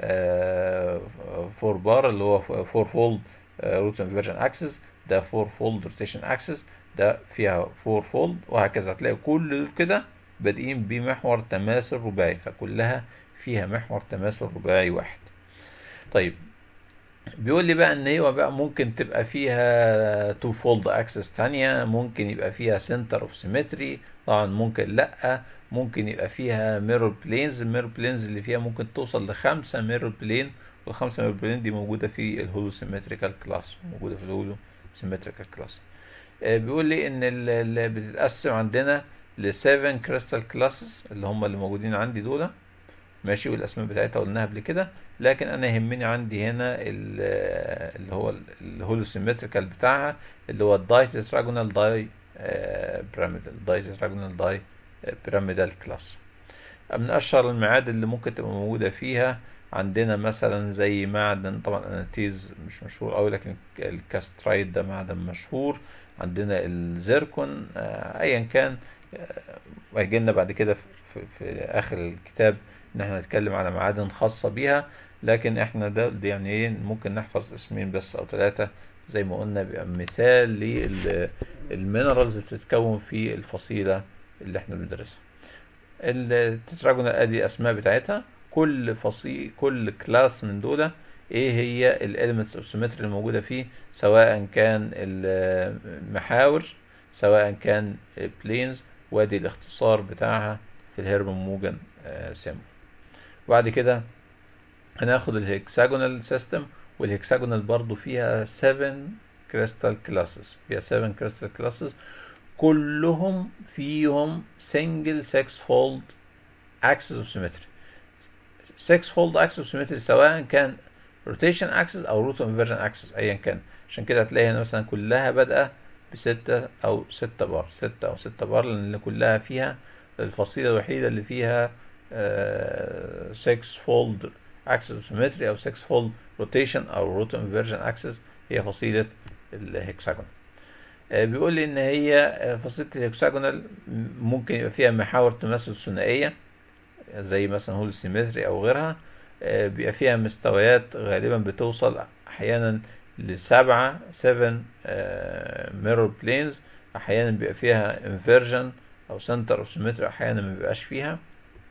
4 بار اللي هو 4 فولد روتو انفيرشن اكسس، ده 4 فولد روتيشن اكسس، ده فيها 4 فولد، وهكذا. هتلاقي كل كده بادئين بمحور تماثل رباعي، فكلها فيها محور تماثل رباعي واحد. طيب بيقول لي بقى ان هو بقى ممكن تبقى فيها 2 فولد اكسس تانية، ممكن يبقى فيها سنتر اوف سيمتري، طبعا ممكن لا، ممكن يبقى فيها ميرور بلينز، الميرور بلينز اللي فيها ممكن توصل ل5 ميرور بلين، وال5 ميرور بلين دي موجودة في الهولو سيمتريكال كلاس، موجودة في الهولو سيمتريكال كلاس. بيقول لي ان اللي بتتقسم عندنا ل7 كريستال كلاسز اللي هم اللي موجودين عندي دول، ماشي، والاسماء بتاعتها قلناها قبل كده. لكن انا يهمني عندي هنا اللي هو الهولو سيمتريكال بتاعها، اللي هو الداي تتراجونال داي بيراميدال، داي تتراجونال داي بيراميدال كلاس. من اشهر المعادن اللي ممكن تبقى موجوده فيها عندنا مثلا زي معدن، طبعا اناتيز مش مشهور قوي، لكن الكاسترايد ده معدن مشهور. عندنا الزيركون، ايا كان، هيجي لنا بعد كده في اخر الكتاب ان احنا نتكلم على معادن خاصة بيها، لكن احنا ده يعني ايه، ممكن نحفظ اسمين بس او 3 زي ما قلنا، بيبقى مثال للمينرالز اللي بتتكون في الفصيلة اللي احنا بندرسها. التتراجونال ادي اسماء بتاعتها، كل كلاس من دول ايه هي الاليمنتس اوف سيمتري الموجودة فيه، سواء كان المحاور سواء كان بلينز، وادي الاختصار بتاعها في الهيرمان موجان سيمبل. وبعد كده هناخد الهكساجونال سيستم، والهكساجونال برضو فيها 7 كريستال كلاسز، فيها 7 كريستال كلاسز، كلهم فيهم single 6 fold axis of symmetry، 6 fold axis of symmetry، سواء كان rotation axis او root inversion axis ايا كان. عشان كده هتلاقي هنا مثلا كلها بادئة بستة أو ستة بار، ستة أو ستة بار، لأن كلها فيها الفصيلة الوحيدة اللي فيها 6 فولد اكسس سيمتري أو 6 فولد روتيشن أو روتو انفيرجن اكسس، هي فصيلة الهكساجون. بيقول لي ان هي فصيلة الهكساجونال ممكن يبقى فيها محاور تماثل ثنائية زي مثلا هول سيمتري او غيرها. بيبقى فيها مستويات غالبا بتوصل احيانا لسبعة 7 ميرور بلينز، احيانا بيبقى فيها انفيرجن او سنتر او سيمتري، احيانا ما بيبقاش فيها.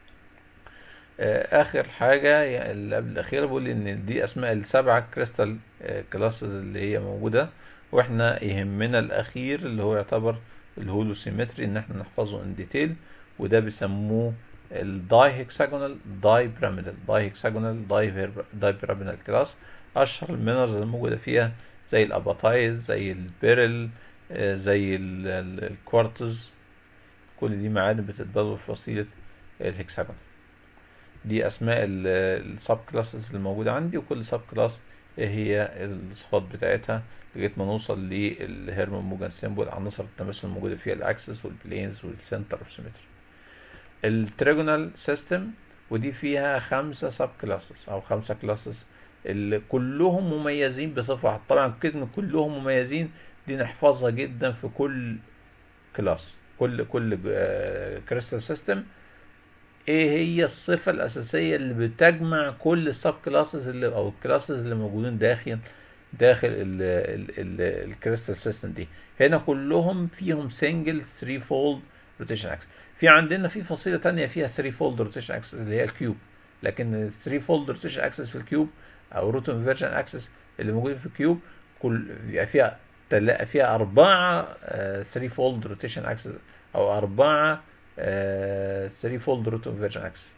اخر حاجة يعني اللي قبل الاخيرة بيقول لي ان دي اسماء السبعة كريستال كلاسز اللي هي موجودة، واحنا يهمنا الاخير اللي هو يعتبر الهولو سيمتري ان احنا نحفظه ان ديتيل، وده بيسموه الداي هيكساجونال داي بيراميدال، داي هيكساجونال داي بيراميدال كلاس. اشهر المينرالز الموجودة فيها زي الاباتايت، زي البيرل، زي الكوارتز، كل دي معادن بتتضرب في فصيلة الهكساجونال. دي اسماء السب كلاسز اللي موجوده عندي، وكل سب كلاس ايه هي الصفات بتاعتها لغايه ما نوصل للهيرمان موجان سيمبل، عناصر التماثل الموجوده فيها الاكسس والبلينز والسنتر اوف سيمتري. التريجونال سيستم ودي فيها 5 سب كلاسز او 5 كلاسز اللي كلهم مميزين بصفه واحده. طبعا كلمه كلهم مميزين دي نحفظها جدا في كل كلاس، كل كريستال سيستم. ايه هي الصفة الأساسية اللي بتجمع كل السب كلاسز اللي أو الكلاسز اللي موجودين داخل الكريستال سيستم دي؟ هنا كلهم فيهم سنجل 3 فولد روتيشن اكسس. في عندنا في فصيلة تانية فيها 3 فولد روتيشن اكسس اللي هي الكيوب، لكن ال 3 فولد روتيشن اكسس في الكيوب أو روتو انفيرجن اكسس اللي موجودة في الكيوب بيبقى فيها 4 3 فولد روتيشن اكسس أو 4 3 فولد روت انفيرجن اكسس.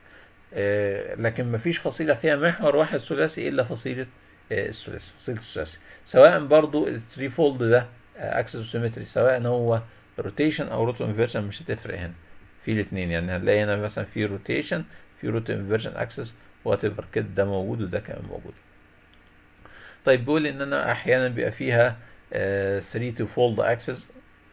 لكن مفيش فصيله فيها محور واحد ثلاثي الا فصيله الثلاثي، فصيله الثلاثي، سواء برضو ال 3 فولد ده اكسس سيمتري، سواء هو روتيشن او روت انفيرجن، مش هتفرق هنا في الاثنين. يعني هنلاقي هنا مثلا في روتيشن، في روت انفيرجن اكسس، وات ايفر كده، ده موجود وده كمان موجود. طيب بيقول ان انا احيانا بيبقى فيها 3 تو فولد اكسس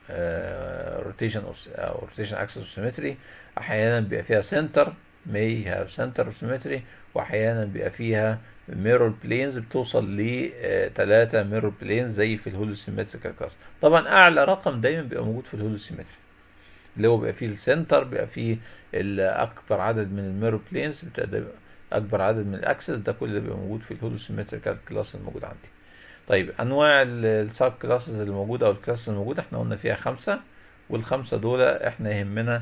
روتيشن او روتيشن اكسس سيمتري، احيانا بيبقى فيها سنتر may have center of symmetry، واحيانا بيبقى فيها mirror planes بتوصل ل 3 mirror planes زي في الهولو سيمتريكال كلاس. طبعا اعلى رقم دايما بيبقى موجود في الهولو سيمتري اللي هو بيبقى فيه السنتر، بيبقى فيه اكبر عدد من الميرور بلينز، بيبقى اكبر عدد من الاكسس، ده كل اللي بيبقى موجود في الهولو سيمتريكال كلاس الموجود عندي. طيب انواع السب كلاسز اللي موجوده او الكلاس الموجوده احنا قلنا فيها 5، والخمسه دول احنا يهمنا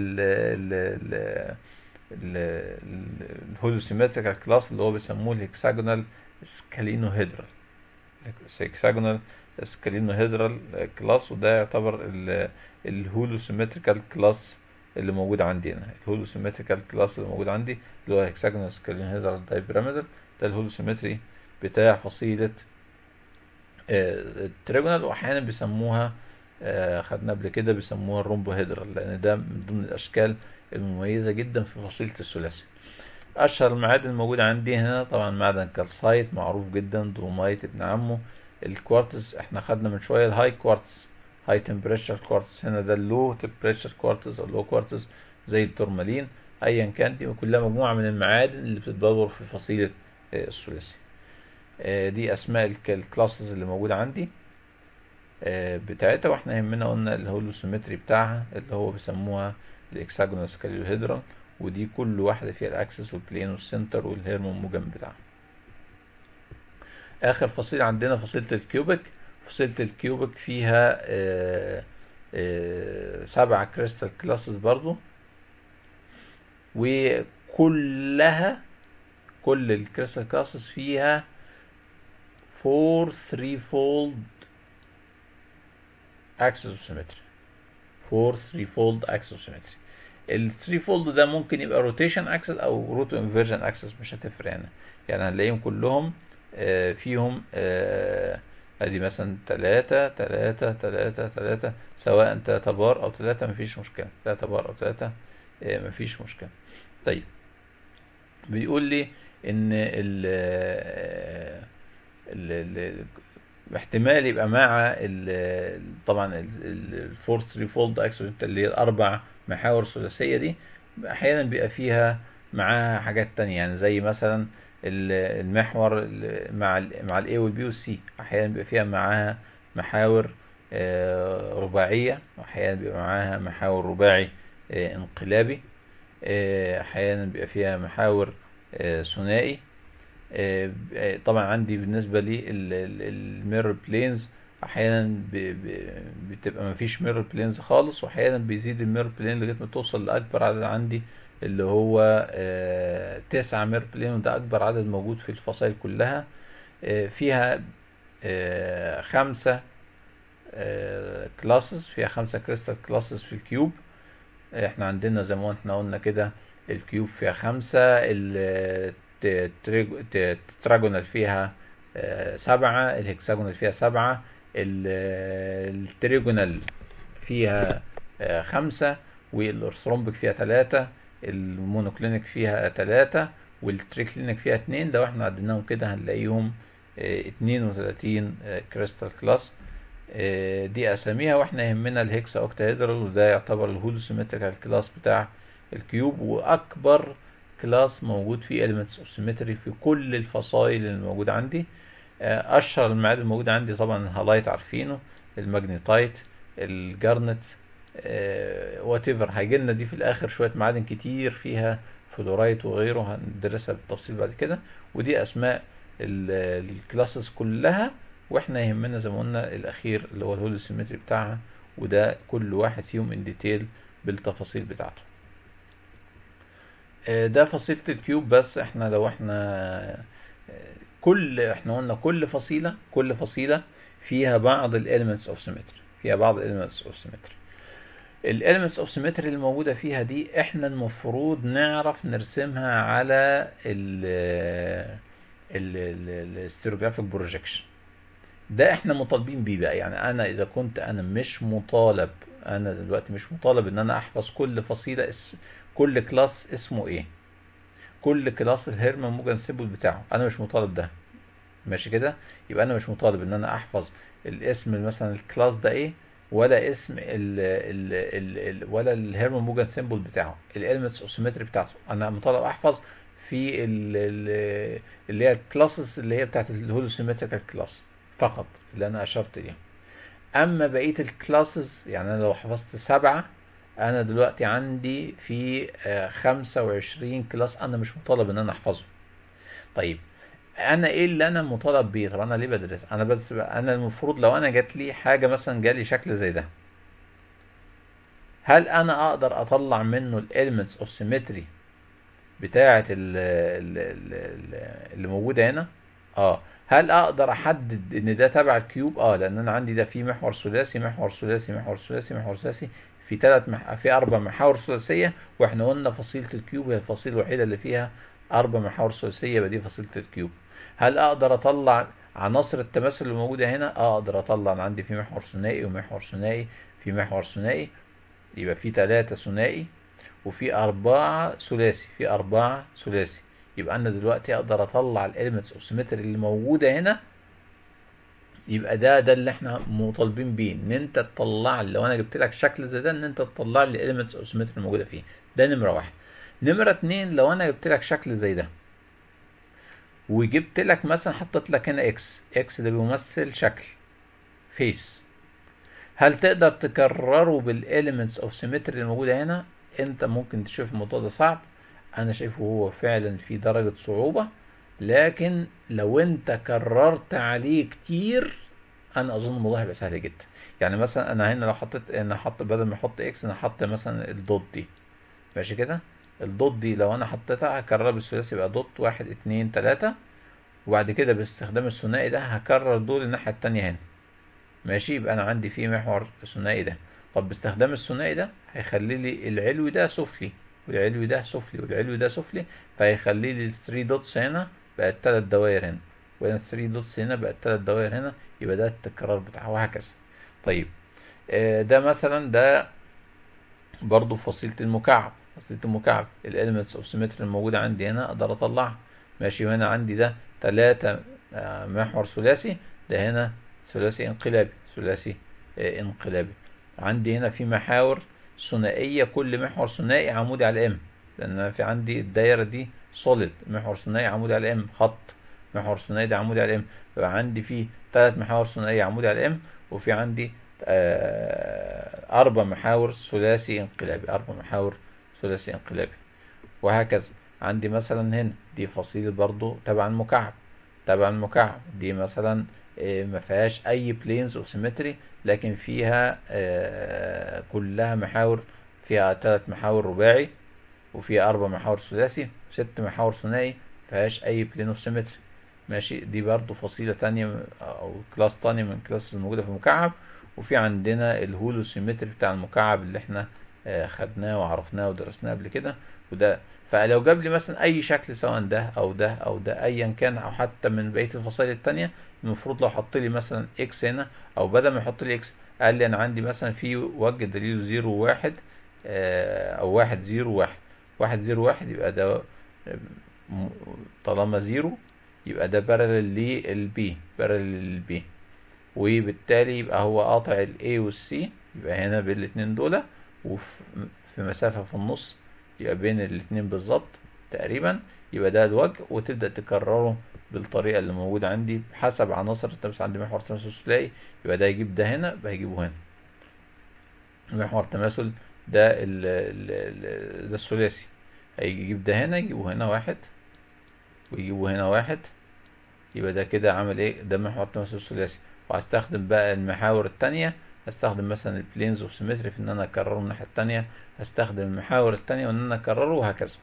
الهولو سيمتريكال كلاس اللي هو بيسموه الهكساجونال سكالينوهيدرال، هكساجونال سكالينوهيدرال كلاس، وده يعتبر الهولو سيمتريكال كلاس اللي موجود عندي هنا. الهولو سيمتريكال كلاس اللي موجود عندي اللي هو هكساجونال سكالينوهيدرال دايبيراميدال، ده الهولو سيمتري بتاع فصيله التريجونال، واحيانا بيسموها خدنا قبل كده بيسموها الرومبوهيدرال، لان ده من ضمن الاشكال المميزه جدا في فصيله الثلاثي. اشهر المعادن الموجوده عندي هنا طبعا معدن كالسايت معروف جدا، درومايت ابن عمه. الكوارتز احنا خدنا من شويه الهاي كوارتز، هاي تمبريتشر كوارتز، هنا ده اللو تمبريتشر كوارتز او لو كوارتز زي التورمالين. ايا كان دي كلها مجموعه من المعادن اللي بتتدور في فصيله الثلاثي. دي اسماء الكلاسز اللي موجوده عندي بتاعتها، واحنا يهمنا قلنا الهولو سيمتري بتاعها اللي هو بيسموها الاكساجونال سكاليوهيدرال، ودي كل واحده فيها الاكسس والبلين والسنتر والهيرمون موجن بتاعها. اخر فصيله عندنا فصيله الكيوبيك. فصيله الكيوبيك فيها 7 كريستال كلاسز برضو، وكلها كل الكريستال كلاسز فيها 4 3 فولد اكسس سيمتري، 4 3 فولد اكسس سيمتري. ال 3 فولد ده ممكن يبقى روتيشن اكسس او روتو انفيرجن اكسس، مش هتفرق هنا. يعني هنلاقيهم كلهم فيهم ادي مثلا 3 3 3 3، سواء 3 بار او 3 مفيش مشكله، 3 بار او 3 مفيش مشكله. طيب بيقول لي ان احتمال يبقى مع طبعا الفور 3 فولد اكسونت اللي هي الاربع محاور ثلاثيه دي، احيانا بيبقى فيها معاها حاجات تانية، يعني زي مثلا المحور مع الاي والبي والسي، احيانا بيبقى فيها معاها محاور رباعيه، واحيانا بيبقى معاها محاور رباعي انقلابي، احيانا بيبقى فيها محاور ثنائي. طبعا عندي بالنسبة لي الميرور بلينز احيانا بتبقى مفيش ميرور بلينز خالص، واحيانا بيزيد الميرور بلين لغاية ما توصل لاكبر عدد عندي اللي هو 9 ميرور بلين، وده اكبر عدد موجود في الفصائل كلها. فيها 5 كلاسز، فيها 5 كريستال كلاسز في الكيوب. احنا عندنا زي ما احنا قلنا كده الكيوب فيها 5، التتراجونال فيها 7، الهكساجونال فيها 7، التريجونال فيها 5، والارثرومبك فيها 3، المونوكلينيك فيها 3، والتريكلينيك فيها 2. لو احنا عديناهم كده هنلاقيهم 32 كريستال كلاس. دي اساميها، واحنا يهمنا الهكسا اوكتاهيدرال، وده يعتبر الهولوسيمتريكال كلاس بتاع الكيوب، واكبر كلاس موجود فيه elements of symmetry في كل الفصائل اللي موجودة عندي. اشهر المعادن الموجودة عندي طبعا الهالايت عارفينه، الماجنيتايت، الجارنت، وات ايفر. هيجي لنا دي في الاخر شوية معادن كتير فيها فلورايت وغيره، هندرسها بالتفصيل بعد كده. ودي اسماء الكلاسز كلها، واحنا يهمنا زي ما قلنا الاخير اللي هو الهولوسيمتري بتاعها، وده كل واحد فيهم ان ديتيل بالتفاصيل بتاعته. ده فصيلة الكيوب. بس احنا لو احنا احنا قلنا كل فصيلة فيها بعض الاليمنتس اوف سيمتري، فيها بعض الاليمنتس اوف سيمتري. الاليمنتس اوف سيمتري اللي موجودة فيها دي احنا المفروض نعرف نرسمها على الستيروجرافيك بروجيكشن. ده احنا مطالبين بيه بقى. يعني انا اذا كنت انا دلوقتي مش مطالب ان انا احفظ كل فصيلة كل كلاس اسمه ايه، كل كلاس الهيرمان موجان سيمبل بتاعه، انا مش مطالب ده. ماشي كده؟ يبقى انا مش مطالب ان انا احفظ الاسم مثلا الكلاس ده ايه، ولا اسم ولا الهيرمان موجان سيمبل بتاعه، الاليمنتس اوف سيمتري بتاعته. انا مطالب احفظ في اللي هي الكلاسز اللي هي بتاعت الهولوسيمتريكال كلاس فقط اللي انا اشرت ليها. اما بقيه الكلاسز، يعني انا لو حفظت 7، انا دلوقتي عندي في 25 كلاس انا مش مطالب ان انا احفظه. طيب انا ايه اللي انا مطالب بيه؟ طب انا ليه بدرس؟ انا بس انا المفروض لو انا جات لي حاجه مثلا جالي شكل زي ده، هل انا اقدر اطلع منه الاليمنتس اوف سيمتري بتاعه اللي موجوده هنا؟ هل اقدر احدد ان ده تبع الكيوب؟ لان انا عندي ده في محور ثلاثي، محور ثلاثي، محور ثلاثي، محور ثلاثي، في في 4 محاور ثلاثيه. واحنا قلنا فصيله الكيوب هي الفصيله الوحيده اللي فيها 4 محاور ثلاثيه، يبقى دي فصيله الكيوب. هل اقدر اطلع عناصر التماثل اللي موجوده هنا؟ اقدر اطلع. انا عندي في محور ثنائي ومحور ثنائي، في محور ثنائي، يبقى في 3 ثنائي، وفي 4 ثلاثي، في 4 ثلاثي. يبقى انا دلوقتي اقدر اطلع الاليمنتس اوف سيمتري اللي موجوده هنا. يبقى ده اللي احنا مطالبين بيه، ان انت تطلع لي، لو انا جبت لك شكل زي ده، ان انت تطلع لي الاليمنتس اوف سيمتري الموجوده فيه. ده نمره 1. نمره 2، لو انا جبت لك شكل زي ده وجبت لك مثلا حطيت لك هنا اكس ده بيمثل شكل فيس، هل تقدر تكرره بالاليمنتس اوف سيمتري الموجوده هنا؟ انت ممكن تشوف الموضوع ده صعب، انا شايفه هو فعلا في درجة صعوبة، لكن لو انت كررت عليه كتير انا اظن الموضوع هيبقى سهل جدا. يعني مثلا انا هنا لو حطيت بدل ما احط اكس انا حط مثلا الدوت دي. ماشي كده؟ الدوت دي لو انا حطيتها هكررها بالثلاثي، يبقى دوت 1 2 3، وبعد كده باستخدام الثنائي ده هكرر دول الناحية التانية هنا. ماشي؟ يبقى انا عندي في محور ثنائي ده. طب باستخدام الثنائي ده هيخلي لي العلوي ده سفلي، والعلوي ده سفلي، والعلوي ده سفلي، فهيخلي لي ال 3 دوتس هنا بقت 3 دوائر هنا، وهنا 3 دوتس هنا بقت 3 دوائر هنا. يبقى ده التكرار بتاعه، وهكذا. طيب ده مثلا ده برضو فصيلة المكعب. فصيلة المكعب الاليمنتس اوف سيمتري الموجودة عندي هنا اقدر اطلعها. ماشي؟ وهنا عندي ده 3 محور ثلاثي، ده هنا ثلاثي انقلابي، ثلاثي انقلابي. عندي هنا في محاور ثنائية، كل محور ثنائي عمودي على ام، لان أنا في عندي الدايرة دي سوليد، محور ثنائي عمودي على ام، خط محور ثنائي ده عمودي على ام، يبقى عندي فيه 3 محاور ثنائية عمودي على ام، وفي عندي 4 محاور ثلاثي انقلابي، 4 محاور ثلاثي انقلابي. وهكذا عندي مثلا هنا دي فصيلة برضو تبع المكعب، تبع المكعب دي مثلا ما فيهاش اي بلينز اوف سيمتري، لكن فيها كلها محاور، فيها 3 محاور رباعي، وفيها 4 محاور ثلاثي، 6 محاور ثنائي، مفيهاش اي بلين اوف سيمتري. ماشي، دي برضو فصيلة تانية او كلاس تانية من كلاس الموجودة في المكعب. وفي عندنا الهولو سيمتري بتاع المكعب اللي احنا خدناه وعرفناه ودرسناه قبل كده. وده فلو جاب لي مثلا اي شكل، سواء ده او ده او ده ايا كان، او حتى من بقيه الفصائل التانية، المفروض لو حط لي مثلا اكس هنا، او بدل ما يحط لي اكس قال لي انا عندي مثلا في وجه دليله 0 و1 او 1 0 1 1 0 1، يبقى ده طالما 0 يبقى ده بارلل للبي، بارلل للبي، وبالتالي يبقى هو قاطع الاي والسي، يبقى هنا بين الاتنين دول، وفي مسافة في النص، يبقى بين الاتنين بالظبط تقريبا، يبقى ده الوجه. وتبدأ تكرره بالطريقة اللي موجودة عندي حسب عناصر التماس. عندي محور تماثل ثلاثي، يبقى ده يجيب ده هنا، يبقى هيجيبه هنا. محور تماثل ده ده الثلاثي، هيجيب ده هنا، يجيبه هنا 1، ويجيبه هنا 1، يبقى ده كده عمل ايه؟ ده محور تماثل ثلاثي. وهستخدم بقى المحاور التانية، هستخدم مثلا البلينز اوف سيمتري في ان انا اكرره الناحية التانية، هستخدم المحاور التانية وان انا اكرره، وهكذا.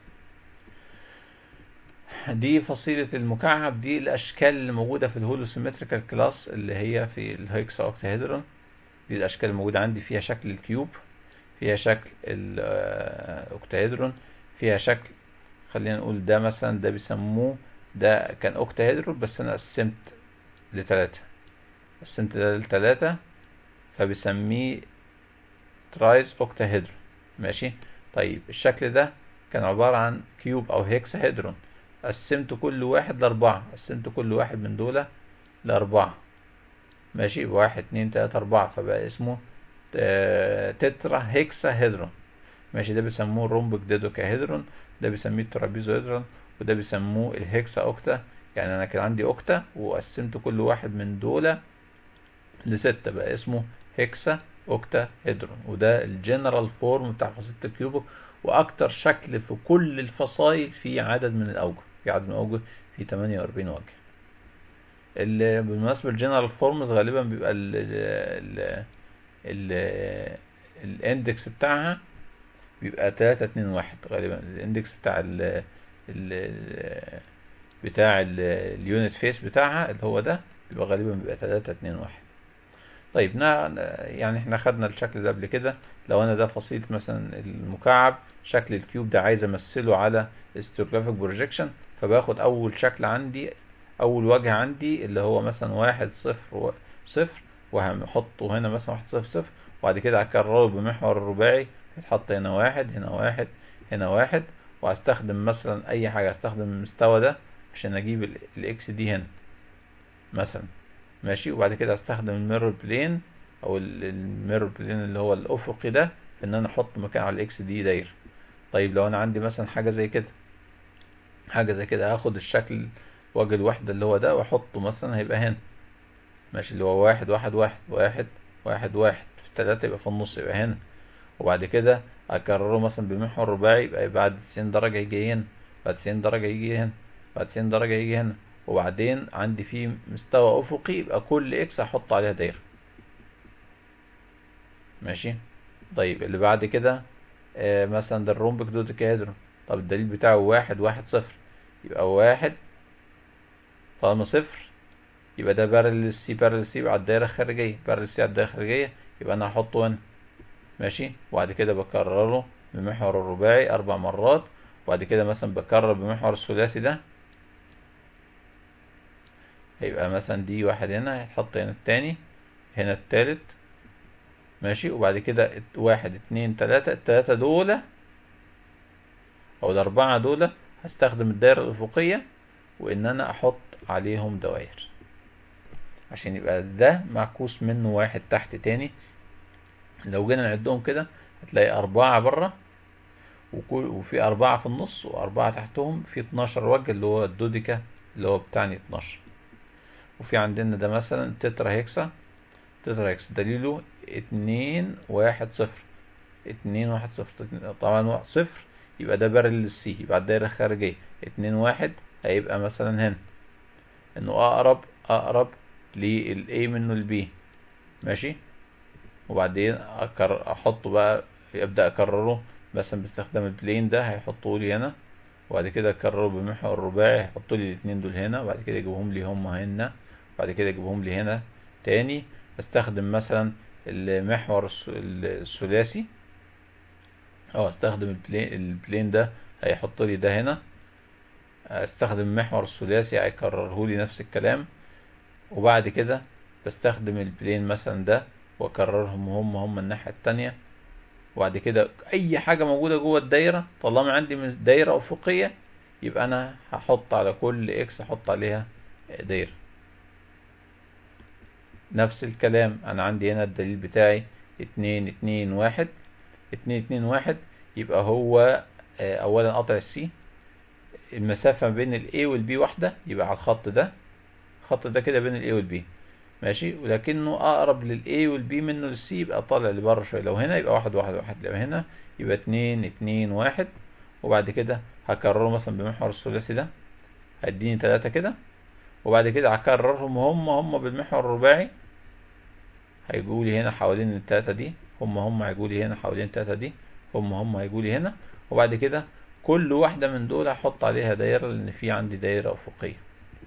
دي فصيلة المكعب، دي الاشكال اللي موجودة في الهولو سيمتريكال كلاس اللي هي في الهيكسا اوكتاهيدرون. دي الاشكال الموجودة عندي، فيها شكل الكيوب، فيها شكل الاوكتاهيدرون، فيها شكل، خلينا نقول ده مثلا، ده بيسموه، ده كان اوكتاهيدرون بس انا قسمت لتلاتة، قسمت ده لتلاتة، فبسميه ترايز اوكتاهيدرون. ماشي. طيب الشكل ده كان عبارة عن كيوب او هيكساهيدرون، قسمت كل واحد لأربعة، قسمت كل واحد من دول لأربعة. ماشي، 1 2 3 4، فبقى اسمه تترا هيكساهيدرون. ماشي، ده بيسموه الرومبك ديدوكاهيدرون، ده بيسميه الترابيزوهيدرون، وده بيسموه الهيكسا اوكتا. يعني انا كان عندي اوكتا وقسمت كل واحد من دول لستة، بقى اسمه هيكسا اوكتا هيدرون. وده الجنرال فورم بتاع فصيلة الكيوبك، واكتر شكل في كل الفصائل في عدد من الاوجه، في عدد من الاوجه، في 48 وجه. بالمناسبة الجنرال فورمز غالبا بيبقى ال الاندكس بتاعها بيبقى 3 2 1 غالبا، الاندكس بتاع اليونت فيس بتاعها اللي هو ده، بيبقى غالبا بيبقى 3 2 1. طيب يعني احنا خدنا الشكل ده قبل كده. لو انا ده فصيلة مثلا المكعب، شكل الكيوب ده عايز امثله على استيوجرافيك بروجيكشن، فباخد اول شكل عندي، اول وجه عندي اللي هو مثلا 1 0 0، وهحطه هنا مثلا 1 0 0، وبعد كده هكرره بمحور الرباعي، هيتحط هنا 1 هنا 1 هنا 1، وهستخدم مثلا اي حاجة، هستخدم المستوى ده عشان اجيب الاكس دي هنا مثلا. ماشي، وبعد كده هستخدم الميرور بلين، او الميرور بلين اللي هو الافقي ده، في ان انا احط مكان على الاكس دي داير. طيب لو انا عندي مثلا حاجة زي كده، حاجة زي كده، هاخد الشكل وجه الوحدة اللي هو ده واحطه مثلا، هيبقى هنا. ماشي، اللي هو 1 1 1 1 1 1 في 3، يبقى في النص، يبقى هنا. وبعد كده اكرره مثلا بمحور رباعي، يبقى بعد 90 درجة يجي هنا، بعد 90 درجة يجي هنا، بعد 90 درجة يجي هنا. وبعدين عندي فيه مستوى افقي، يبقى كل اكس هحط عليها دايرة. ماشي. طيب اللي بعد كده مثلا ده الرومبك دوديكاهيدرون. طب الدليل بتاعه 1 1 0، يبقى 1 طالما 0 يبقى ده بارل سي، بارل سي على الدايرة الخارجية، بارل سي على الدايرة الخارجية، يبقى انا هحطه هنا. ماشي، وبعد كده بكرره بمحور الرباعي 4 مرات، وبعد كده مثلا بكرر بمحور الثلاثي ده، هيبقى مثلا دي 1 هنا، هيتحط هنا التاني، هنا التالت. ماشي، وبعد كده 1 2 3، التلاتة دول او الاربعة دول هستخدم الدائرة الافقية، وان انا احط عليهم دوائر. عشان يبقى ده معكوس منه واحد تحت تاني. لو جينا نعدهم كده هتلاقي 4 بره، وفي 4 في النص و4 تحتهم، في 12 وجه اللي هو الدوديكا اللي هو بتاعني 12. وفي عندنا ده مثلا تترا هيكسا. تترا هيكسا دليله 2 1 0. 2 1 0. طبعا 1 0 يبقى ده بارل للسي، يبقى الدايرة الخارجية. 2 1 هيبقى مثلا هنا انه اقرب للاي منه البي. ماشي. وبعدين احطه بقى، ابدا اكرره مثلا باستخدام البلين ده، هيحطه لي هنا. وبعد كده اكرره بالمحور الرباعي، هيحط لي الاثنين دول هنا، وبعد كده يجيبهم لي هم هنا، وبعد كده يجيبهم لي هنا تاني. استخدم مثلا المحور الثلاثي، او استخدم البلين ده هيحط لي ده هنا. استخدم المحور الثلاثي هيكرره لي نفس الكلام. وبعد كده بستخدم البلين مثلا ده واكررهم هم الناحية التانية. وبعد كده اي حاجة موجودة جوه الدايرة طالما عندي من دايرة افقية، يبقى انا هحط على كل اكس احط عليها دايرة. نفس الكلام انا عندي هنا الدليل بتاعي 2 2 1. 2 2 1 يبقى هو اولا قطع السي، المسافة بين الاي والبي واحدة، يبقى على الخط ده. الخط ده كده بين الاي والبي. ماشي. ولكنه اقرب للاي والبي منه للسي، يبقى طالع لبره شويه. لو هنا يبقى 1 1 1، لو هنا يبقى 2 2 1. وبعد كده هكرره مثلا بمحور الثلاثي ده، هيديني 3 كده. وبعد كده هكررهم هم بالمحور الرباعي، هيجولي هنا حوالين التلاتة دي. هم هيجولي هنا حوالين التلاتة دي. هم هيجولي هنا. وبعد كده كل واحدة من دول هحط عليها دايرة، لأن في عندي دايرة أفقية.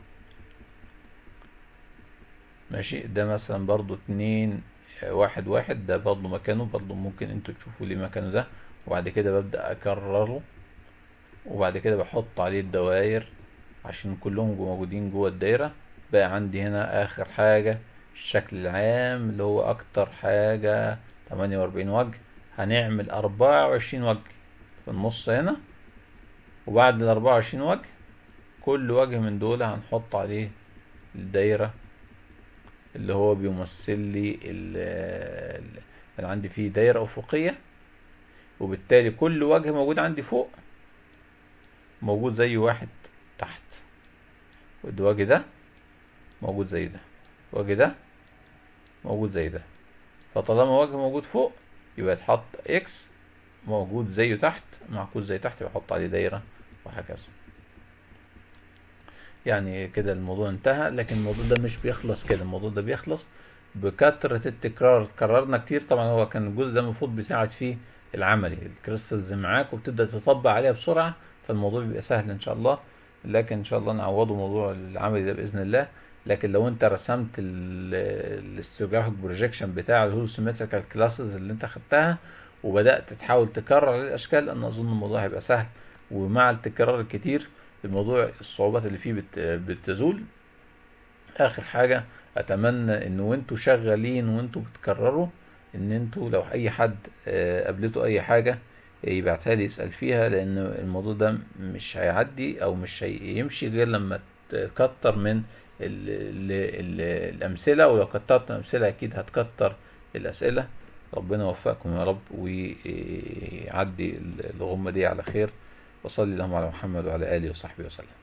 ماشي. ده مثلا برضو 2 1 1، ده برضو مكانه، برضو ممكن انتوا تشوفوا لي مكانه ده. وبعد كده ببدأ أكرره، وبعد كده بحط عليه الدوائر عشان كلهم موجودين جوه الدايرة. بقى عندي هنا آخر حاجة الشكل العام اللي هو أكتر حاجة 48 وجه. هنعمل 24 وجه في النص هنا، وبعد ال24 وجه كل وجه من دول هنحط عليه الدايرة اللي هو بيمثل لي اللي عندي فيه دايرة أفقية. وبالتالي كل وجه موجود عندي فوق موجود زي واحد تحت، والوجه ده موجود زي ده، الوجه ده موجود زي ده. فطالما وجه موجود فوق يبقى يتحط اكس موجود زيه تحت، معكوس زي تحت، يبقى احط عليه دايرة، وهكذا. يعني كده الموضوع انتهى. لكن الموضوع ده مش بيخلص كده، الموضوع ده بيخلص بكثرة التكرار. كررنا كتير. طبعا هو كان الجزء ده المفروض بيساعد فيه العملي، الكريستالز معاك وبتبدأ تطبق عليها بسرعة، فالموضوع بيبقى سهل ان شاء الله. لكن ان شاء الله نعوضه موضوع العملي ده بإذن الله. لكن لو انت رسمت الاستيوجرافيك بروجيكشن بتاع الهولوسيمتريكال كلاسز اللي انت خدتها، وبدأت تحاول تكرر الاشكال، انا اظن الموضوع هيبقى سهل. ومع التكرار الكتير الموضوع الصعوبات اللي فيه بتزول. اخر حاجة اتمنى ان وانتوا شغالين وانتوا بتكرروا، ان انتوا لو اي حد قابلته اي حاجة يبعتها لي يسأل فيها، لان الموضوع ده مش هيعدي او مش هيمشي غير لما تكتر من الامثلة. ولو كترت الامثلة اكيد هتكتر الاسئلة. ربنا يوفقكم يا رب ويعدي الغمة دي على خير. وصلي اللهم على محمد وعلى آله وصحبه وسلم.